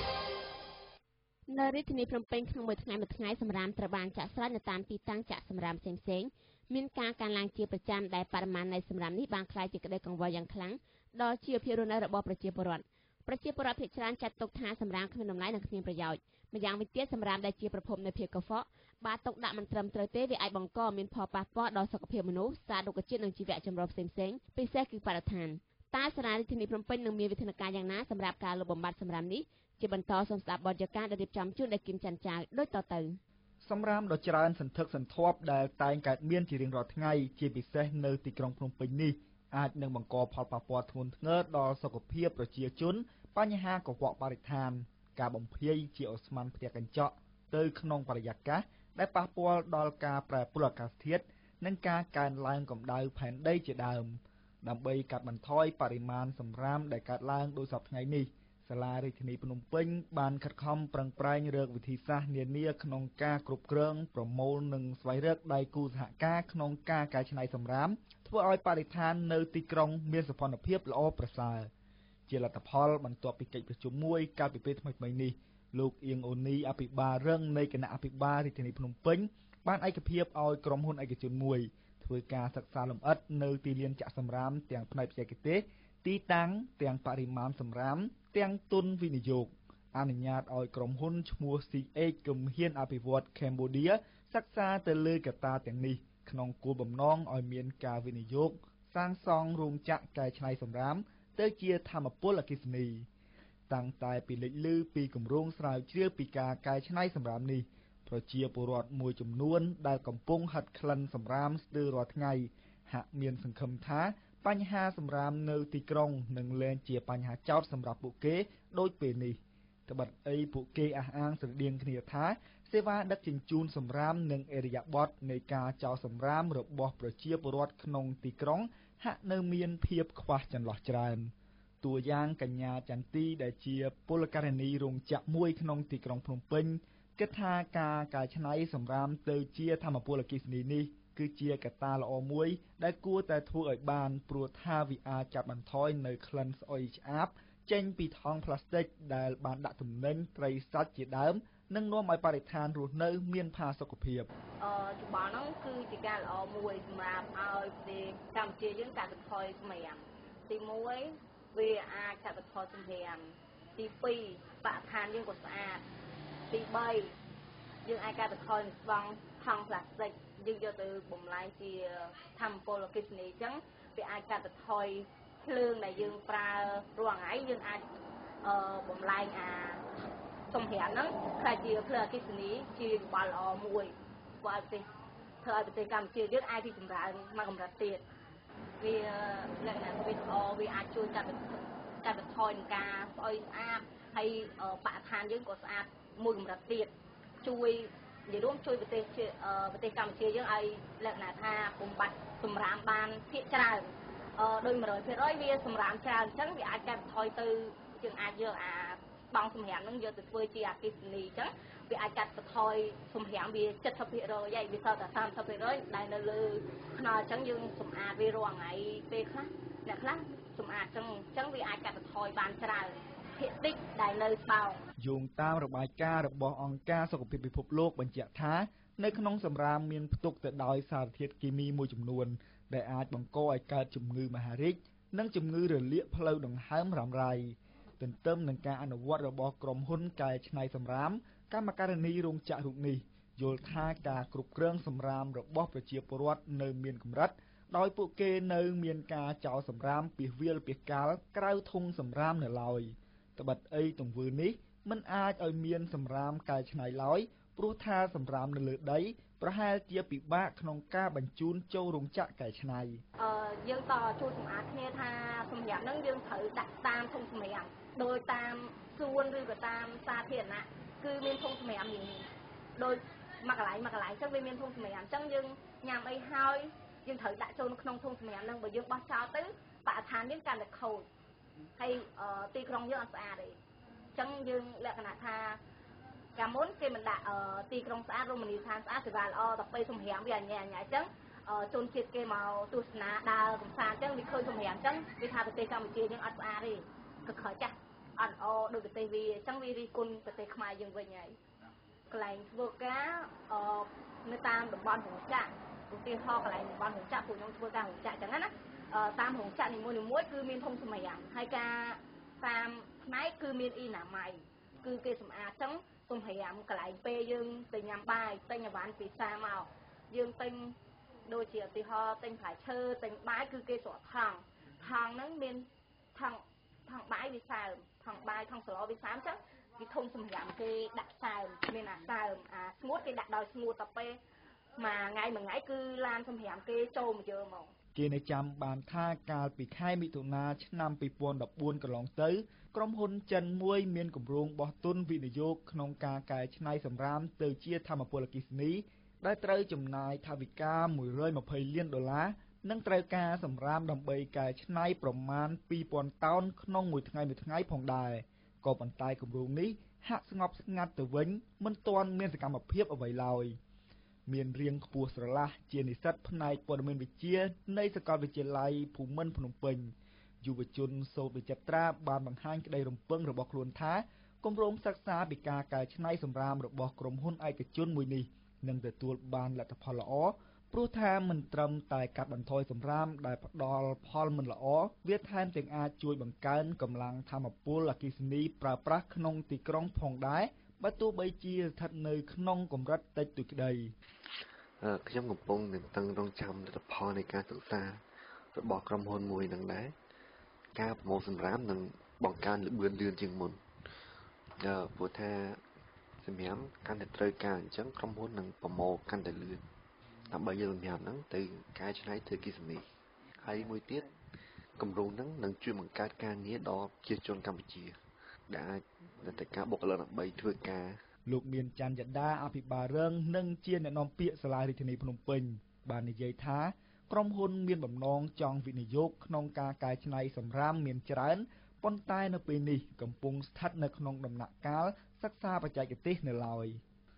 នៅរាជធានីភ្នំពេញក្នុងមួយថ្ងៃមួយថ្ងៃសម្រាមត្រូវបានចាក់ស្រេចនៅតាមទីតាំងចាក់សម្រាមផ្សេងៗមានការកើនឡើងជាប្រចាំដែលបរិមាណនៃសម្រាមនេះបានក្លាយជាក្តីកង្វល់យ៉ាងខ្លាំងដល់ជីវភាពរស់នៅរបស់ប្រជាពលរដ្ឋប្រជាពលរដ្ឋភាគច្រើនចាត់ទុកថាសម្រាមគ្មានតម្លៃនិងគ្មានប្រយោជន៍ម្យ៉ាងវិញទៀតសម្រាមដែលជាប្រភពនៃភាពកខ្វក់បើទុកដាក់មិនត្រឹមត្រូវទេវាអាចបង្កមានផលប៉ះពាល់ដល់សុខភាពមនុស្សសាររុក្ខជាតិនិងជីវៈចម្រុះផ្សេងៗពិសេសគឺបរិស្ថានតើសាលារាជធានីភ្នំពេញនឹងមានវិធានការយ៉ាងណាសម្រាប់ការលុបបំបាត់សម្រាមនេះជាបន្តសូមស្ដាប់បទយកាដែលរៀបចំជូនដោយគឹមច័ន្ទចៅដូចតទៅសម្រាមដ៏ច្រើនសន្ធឹកសន្ធាប់ដែលតែងកើតមានជារៀងរាល់ថ្ងៃជាពិសេសនៅទីក្រុងភ្នំពេញនេះអាចនឹងបង្កផលប៉ះពាល់ធ្ងន់ធ្ងរដល់សុខភាពប្រជាជនបញ្ហាកខ្វក់បរិស្ថានការបំភាយជាអូស្មန်ផ្ទះកញ្ចក់ទៅក្នុងបរិយាកាសដែលប៉ះពាល់ដល់ការប្រែប្រួលអាកាសធាតុនិងការកើនឡើងកម្ដៅផែនដីជាដើមដើម្បីកាត់បន្ថយបរិមាណសម្រាមដែលកើតឡើងដោយសពថ្ងៃនេះសាលារាជធានីភ្នំពេញបានខិតខំប្រឹងប្រែងរកវិធីសាស្ត្រនានាក្នុងការគ្រប់គ្រងប្រមូលនិងស្វែងរកដៃគូសហការក្នុងការកែច្នៃសម្រាមធ្វើឲ្យបរិស្ថាននៅទីក្រុងមានសោភ័ណភាពល្អប្រសើរជាលទ្ធផលបន្ទាប់ពីកិច្ចប្រជុំមួយកាលពីពេលថ្មីៗនេះលោកអៀងអូនីអភិបាលរងនៃគណៈអភិបាលរាជធានីភ្នំពេញបានឯកភាពឲ្យក្រុមហ៊ុនឯកជនមួយធ្វើការសិក្សាលម្អិតនៅទីលានចាក់សម្រាមទាំងផ្នែកបច្ចេកទេសទីតាំងទាំងបរិមាណសម្រាមទាំងទុនវិនិយោគអនុញ្ញាតឲ្យក្រុមហ៊ុនឈ្មោះ ស៊ី អេច គំហ៊ានអភិវឌ្ឍ Cambodia សិក្សាទៅលើកត្តាទាំងនេះក្នុងគោលបំណងឲ្យមានការវិនិយោគសាងសង់រោងចក្រកែច្នៃសម្រាមទៅជាថាមពលអគ្គិសនីតាំងតែពីលេចលឺពីគម្រោងស្រាវជ្រាវពីការកែច្នៃសម្រាមនេះប្រជាពលរដ្ឋមួយចំនួនដែលកំពុងហិតក្លិនសម្រាមស្ទើររាល់ថ្ងៃហាក់មានសង្ឃឹមថាបញ្ហាសម្រាមនៅទីក្រុងនឹងលែងជាបញ្ហាចោទសម្រាប់ពួកគេដូចពេលនេះត្បិតអីពួកគេអះអាងស្រដៀងគ្នាថាសេវាដឹកជញ្ជូនសម្រាមនិងអេរយាប័តនៃការចោលសម្រាមរបស់ប្រជាពលរដ្ឋក្នុងទីក្រុងហាក់នៅមានភាពខ្វះចន្លោះច្រើនតួយ៉ាងកញ្ញាចន្ទទីដែលជាពលករនីរោងចក្រមួយក្នុងទីក្រុងភ្នំពេញគិតថាការកែច្នៃសម្រាមទៅជាថាមពលអគ្គិសនីនេះគឺជាកត្តាល្អមួយដែលគួរតែធ្វើឲ្យបានព្រោះថាវាអាចកាត់បន្ថយនៅក្លិនស្អុយឆ្អាបចេញពីថង់ប្លាស្ទិកដែលបានដាក់ទំនិញត្រីសាច់ជាដើមនិងនាំឲ្យបរិស្ថានរស់នៅមានផាសុកភាពអឺច្បល់ហ្នឹងគឺជាការល្អមួយសម្រាប់ឲ្យប្រទេសកម្ពុជាយើងកាត់បន្ថយសម្រាមទីមួយវាអាចកាត់បន្ថយសម្រាមទីពីរបរិស្ថានយើងក៏ស្អាតទីបីយើងអាចកាត់បន្ថយស្បង់ថង់ប្លាស្ទិកយើងយកទៅបំលែងជាថាមពលអគ្គិសនីអញ្ចឹងវាអាចកាត់បន្ថយភ្លើងដែលយើងប្រើរាល់ថ្ងៃយើងអាចអឺបំលែងអាសម្ភារហ្នឹងខ្លះជាភ្លើងអគ្គិសនីជាយោបល់ល្អមួយធ្វើឲ្យប្រទេសធ្វើឲ្យប្រទេសកម្ពុជាយើងអាចរីកចម្រើនមកកម្រិតទៀតវាលក្ខណៈវាល្អវាអាចជួយកាត់បន្ថយកាត់បន្ថយនឹងការស្អុយស្អាតហើយបរិស្ថានយើងក៏ស្អាតមួយកម្រិតទៀតជួយនិយាយរួមជួយប្រទេសជាប្រទេសកម្ពុជាយើងឲ្យលក្ខណៈថាបំបត្តិសម្រាមបានភាគច្រើនអឺដោយ một trăm phần trăm វាសម្រាមច្រើនអញ្ចឹងវាអាចកាត់បន្ថយទៅយើងអាចយកអាបង់សម្រាមហ្នឹងយកទៅធ្វើជាអគ្គិសនីអញ្ចឹងវាអាចកាត់បន្ថយសម្រាមវា 七十ភាគរយ ហើយវាសល់តែ សាមសិបភាគរយ ដែលនៅលើខ្នល់អញ្ចឹងយើងសម្អាតវារាល់ថ្ងៃពេលខ្លះអ្នកខ្លះសម្អាតអញ្ចឹងអញ្ចឹងវាអាចកាត់បន្ថយបានច្រើនភាគតិចដែលនៅស្បោងយោងតាមរបាយការណ៍របស់អង្គការសុខភាពពិភពលោកបញ្ជាក់ថានៅក្នុងសម្រាមមានផ្ទុកទៅដោយសារធាតុគីមីមួយចំនួនដែលអាចបង្កឲ្យកើតជំងឺមហារីកនិងជំងឺរលាកផ្លូវដង្ហើមរ៉ាំរ៉ៃទន្ទឹមនឹងការអនុវត្តរបស់ក្រុមហ៊ុនកែច្នៃសម្រាមកម្មការនីរោងចក្ររូបនេះយល់ថាការគ្រប់គ្រងសម្រាមរបស់ប្រជាពលរដ្ឋនៅមានកម្រិតដោយពួកគេនៅមានការចោលសម្រាមពាសវាលពាសកាលក្រៅធុងសម្រាមនៅឡើយត្បិតអីទង្វើនេះមិនអាចឲ្យមានសម្រាមកែច្នៃឡើយព្រោះថាសម្រាមនៅលើដីប្រហែលជាពិបាកក្នុងការបញ្ជូនចូលរោងចក្រកែច្នៃអឺយើងតជួយសម្អាតគ្នាថាសម្រាប់ហ្នឹងយើងត្រូវដាក់តាមធុងសម្រាប់ដោយតាមសួនឬក៏តាមសាធារណៈគឺមានធុងសម្រាប់នេះដោយមួយកន្លែងមួយកន្លែងអញ្ចឹងវាមានធុងសម្រាប់អញ្ចឹងយើងញ៉ាំអីហើយយើងត្រូវដាក់ចូលក្នុងធុងសម្រាប់ហ្នឹងបើយើងបោះចោលទៅបរិស្ថានយើងកាន់តែខូចហើយទីក្រុងយើងអត់ស្អាតទេអញ្ចឹងយើងលក្ខណៈថាកាលមុនគេមិនដាក់ទីក្រុងស្អាតរមណីយដ្ឋានស្អាតសេវាល្អតែពេលសម្រាប់វាអញ្ញាអញ្ញាអញ្ចឹងជនជាតិគេមកទស្សនាដើរកំសាន្តអញ្ចឹងវាឃើញសម្រាប់អញ្ចឹងវាថាប្រទេសកម្ពុជាយើងអត់ស្អាតទេក៏ខើចាស់អត់ល្អដូចប្រទេសវាអញ្ចឹងវារីគុណប្រទេសខ្មែរយើងវិញហើយកន្លែងធ្វើការនៅតាមតំបន់រោងចក្រឧទាហរណ៍កន្លែងតំបន់រោងចក្រពួកខ្ញុំធ្វើការរោងចក្រអញ្ចឹងណាតាមរោងចក្រនីមួយៗគឺមានធុងសម្រាប់ហើយការតាមផ្នែកគឺមានអ៊ីណាម៉ៃគឺគេសម្អាតអញ្ចឹងសម្រាប់កន្លែងពេលយើងទៅញ៉ាំបាយទិញអីវ៉ាន់ពីផ្សារមកយើងទិញដូចជាឧទាហរណ៍ទិញផ្លែឈើទិញបាយគឺគេស្រក់ថង់ថង់ហ្នឹងមានថង់ថង់បាយវាសើមថង់បាយថង់ស្លវាសើមអញ្ចឹងគេធុំសម្រាប់គេដាក់សើមមានអាសើមអាស្ងួតគេដាក់ដោយស្ងួតតែពេលមួយថ្ងៃមួយថ្ងៃគឺឡានសម្រាប់គេចូលមកយកមកគេនៅចាំបានថាកាលពីខែមិថុនាឆ្នាំពីរពាន់ដប់បួនកន្លងទៅក្រុមហ៊ុនចិនមួយមានគម្រោងបោះទុនវិនិយោគក្នុងការកែច្នៃសម្រាមទៅជាថាមពលអគ្គិសនីដែលត្រូវចំណាយថវិកាមួយរយម្ភៃលានដុល្លារនិងត្រូវការសម្រាមដើម្បីកែច្នៃប្រមាណពីរពាន់តោនក្នុងមួយថ្ងៃមួយថ្ងៃផងដែរក៏ប៉ុន្តែគម្រោងនេះហាក់ស្ងប់ស្ងាត់ទៅវិញមិនទាន់មានសកម្មភាពអ្វីឡើយមានរៀងខ្ពស់ស្រឡះជានិស្សិតផ្នែកព័ត៌មានវិទ្យានៃសាកលវិទ្យាល័យភូមិន្ទភ្នំពេញយុវជនសូត្រវិចិត្រាបានបង្ហាញក្តីរំពឹងរបស់ខ្លួនថាគម្រោងសិក្សាពីការកែច្នៃសម្រាមរបស់ក្រុមហ៊ុនឯកជនមួយនេះនឹងទទួលបានលទ្ធផលល្អព្រោះថាមិនត្រឹមតែកាត់បន្ថយសម្រាមដែលផ្ដល់ផលមិនល្អវាថែមទាំងអាចជួយបង្កើនកម្លាំងថាមពលអគ្គិសនីប្រើប្រាស់ក្នុងទីក្រុងផងដែរបើទោះបីជាស្ថិតនៅក្នុងកម្រិតតិចតួចក្តីខ្ញុំកំពុងនឹងតឹងរង់ចាំលទ្ធផលនៃការសិក្សារបស់ក្រុមហ៊ុនមួយនឹងដែរការប្រមូលសម្រាមនឹងបង្កើនល្បឿនលឿនជាងមុនព្រោះថាសម្រាមកាន់តែត្រូវការអញ្ចឹងក្រុមហ៊ុននឹងប្រមូលកាន់តែលឿនដើម្បីយកសម្រាមហ្នឹងទៅកែច្នៃធ្វើអគ្គិសនីហើយមួយទៀតគម្រោងហ្នឹងនឹងជួយបង្កើតការងារដល់ប្រជាជនកម្ពុជាដែលអាចទៅការបុគ្គលិកដើម្បីធ្វើការលោកមានច័ន្ទយដាអភិបាលរងនិងជាអ្នកនាំពាក្យសាលារាជធានីភ្នំពេញបាននិយាយថាក្រុមហ៊ុនមានបំណងចង់វិនិយោគក្នុងការកែច្នៃសម្រាមមានច្រើនប៉ុន្តែនៅពេលនេះកំពុងស្ថិតនៅក្នុងដំណាក់កាលសិក្សាបច្ចេកទេសនៅឡើយ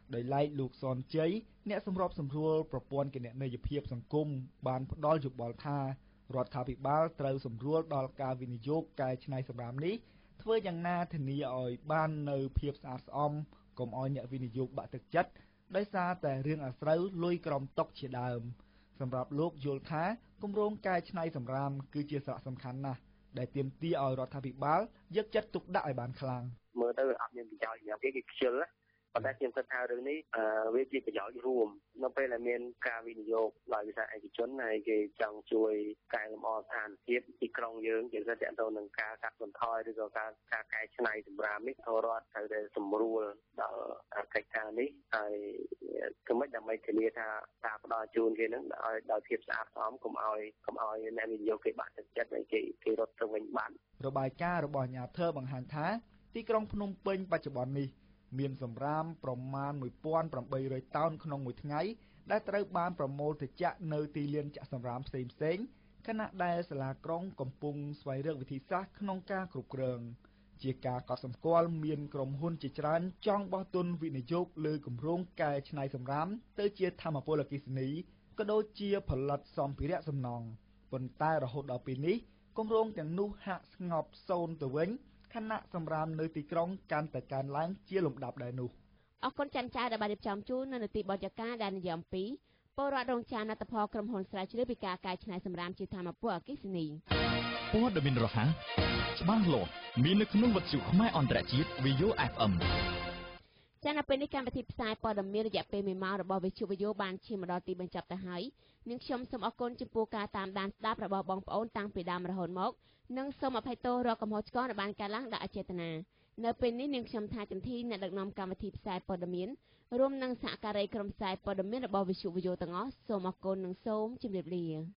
ដោយឡែកលោកសនជ័យអ្នកសម្របសម្រួលប្រព័ន្ធគណនេយ្យភាពសង្គមបានផ្ដល់យោបល់ថារដ្ឋាភិបាលត្រូវសម្រួលដល់ការវិនិយោគកែច្នៃសម្រាមនេះធ្វើយ៉ាងណាធានាឲ្យបាននៅភាពស្អាតស្អំកុំឲ្យអ្នកវិនិយោគបាក់ទឹកចិត្តដោយសារតែរឿងអាស្រូវលុយក្រោមតុជាដើមសម្រាប់លោកយល់ថាគម្រោងកែច្នៃសម្រាមគឺជាសារៈសំខាន់ណាស់ដែលទាមទារឲ្យរដ្ឋាភិបាលយកចិត្តទុកដាក់ឲ្យបានខ្លាំងមើលទៅអត់មានប្រយោជន៍យ៉ាងគេគេខ្ជិលណាប៉ុន្តែខ្ញុំគិតថារឿងនេះវាជាប្រយោជន៍រួមនៅពេលដែលមានការវិនិយោគដោយវិស័យឯកជនហើយគេចង់ជួយកែលម្អស្ថានភាពទីក្រុងយើងជាពិសេសទាក់ទងនឹងការកាត់បន្ថយឬក៏ការការកែច្នៃសម្រាមនេះរដ្ឋត្រូវតែសម្រួលដល់កិច្ចការនេះហើយគឺមិនដើម្បីធានាថាការផ្ដល់ជូនគេនឹងឲ្យដោយភាពស្អាតស្អំកុំឲ្យកុំឲ្យអ្នកវិនិយោគគេបាក់ទឹកចិត្តហើយគេគេរត់ទៅវិញបានរបាយការណ៍របស់អាជ្ញាធរបង្ហាញថាទីក្រុងភ្នំពេញបច្ចុប្បន្ននេះមានសម្រាមប្រមាណមួយពាន់ប្រាំបីរយតោនក្នុងមួយថ្ងៃដែលត្រូវបានប្រមូលទៅចាក់នៅទីលានចាក់សម្រាមផ្សេងផ្សេងខណៈដែលសាលាក្រុងកំពុងស្វែងរកវិធីសាស្ត្រក្នុងការគ្រប់គ្រងជាការកត់សម្គាល់មានក្រុមហ៊ុនជាច្រើនចង់បោះទុនវិនិយោគលើគម្រោងកែច្នៃសម្រាមទៅជាថាមពលអគ្គិសនីក៏ដូចជាផលិតសម្ភារៈសំណង់ប៉ុន្តែរហូតដល់ពេលនេះគម្រោងទាំងនោះហាក់ស្ងប់សូន្យទៅវិញខណៈសម្រាមនៅទីក្រុងកាន់តែកើនឡើងជាលំដាប់ដែរនោះអរគុណច័ន្ទចៅដែលបានរៀបចំជូននៅនីតិបទយកាដែលនិយមពីពលរដ្ឋរងចាំលទ្ធផលក្រុមហ៊ុនស្រាវជ្រាវពីការកែច្នៃសម្រាមជាថាមពលអគ្គិសនីព័ត៌មានរហ័សច្បាស់លាស់មាននៅក្នុងវិទ្យុខ្មែរអន្តរជាតិ វី អូ អេហ្វ អេមចា៎នៅពេលនេះកម្មវិធីផ្សាយព័ត៌មានរយៈពេលមួយម៉ោងរបស់វិទ្យុ វី អូ បានឈានមកដល់ទីបញ្ចប់ទៅហើយនាងខ្ញុំសូមអរគុណចំពោះការតាមដានស្ដាប់របស់បងប្អូនតាំងពីដើមរហូតមកនិងសូមអភ័យទោសរកកំហុសឆ្គងដែលបានកើតឡើងដោយអចេតនានៅពេលនេះនាងខ្ញុំថាចន្ទធីអ្នកដឹកនាំកម្មវិធីផ្សាយព័ត៌មានរួមនឹងសហការីក្រុមផ្សាយព័ត៌មានរបស់វិទ្យុ វី អូ ទាំងអស់សូមអរគុណនិងសូមជម្រាបលា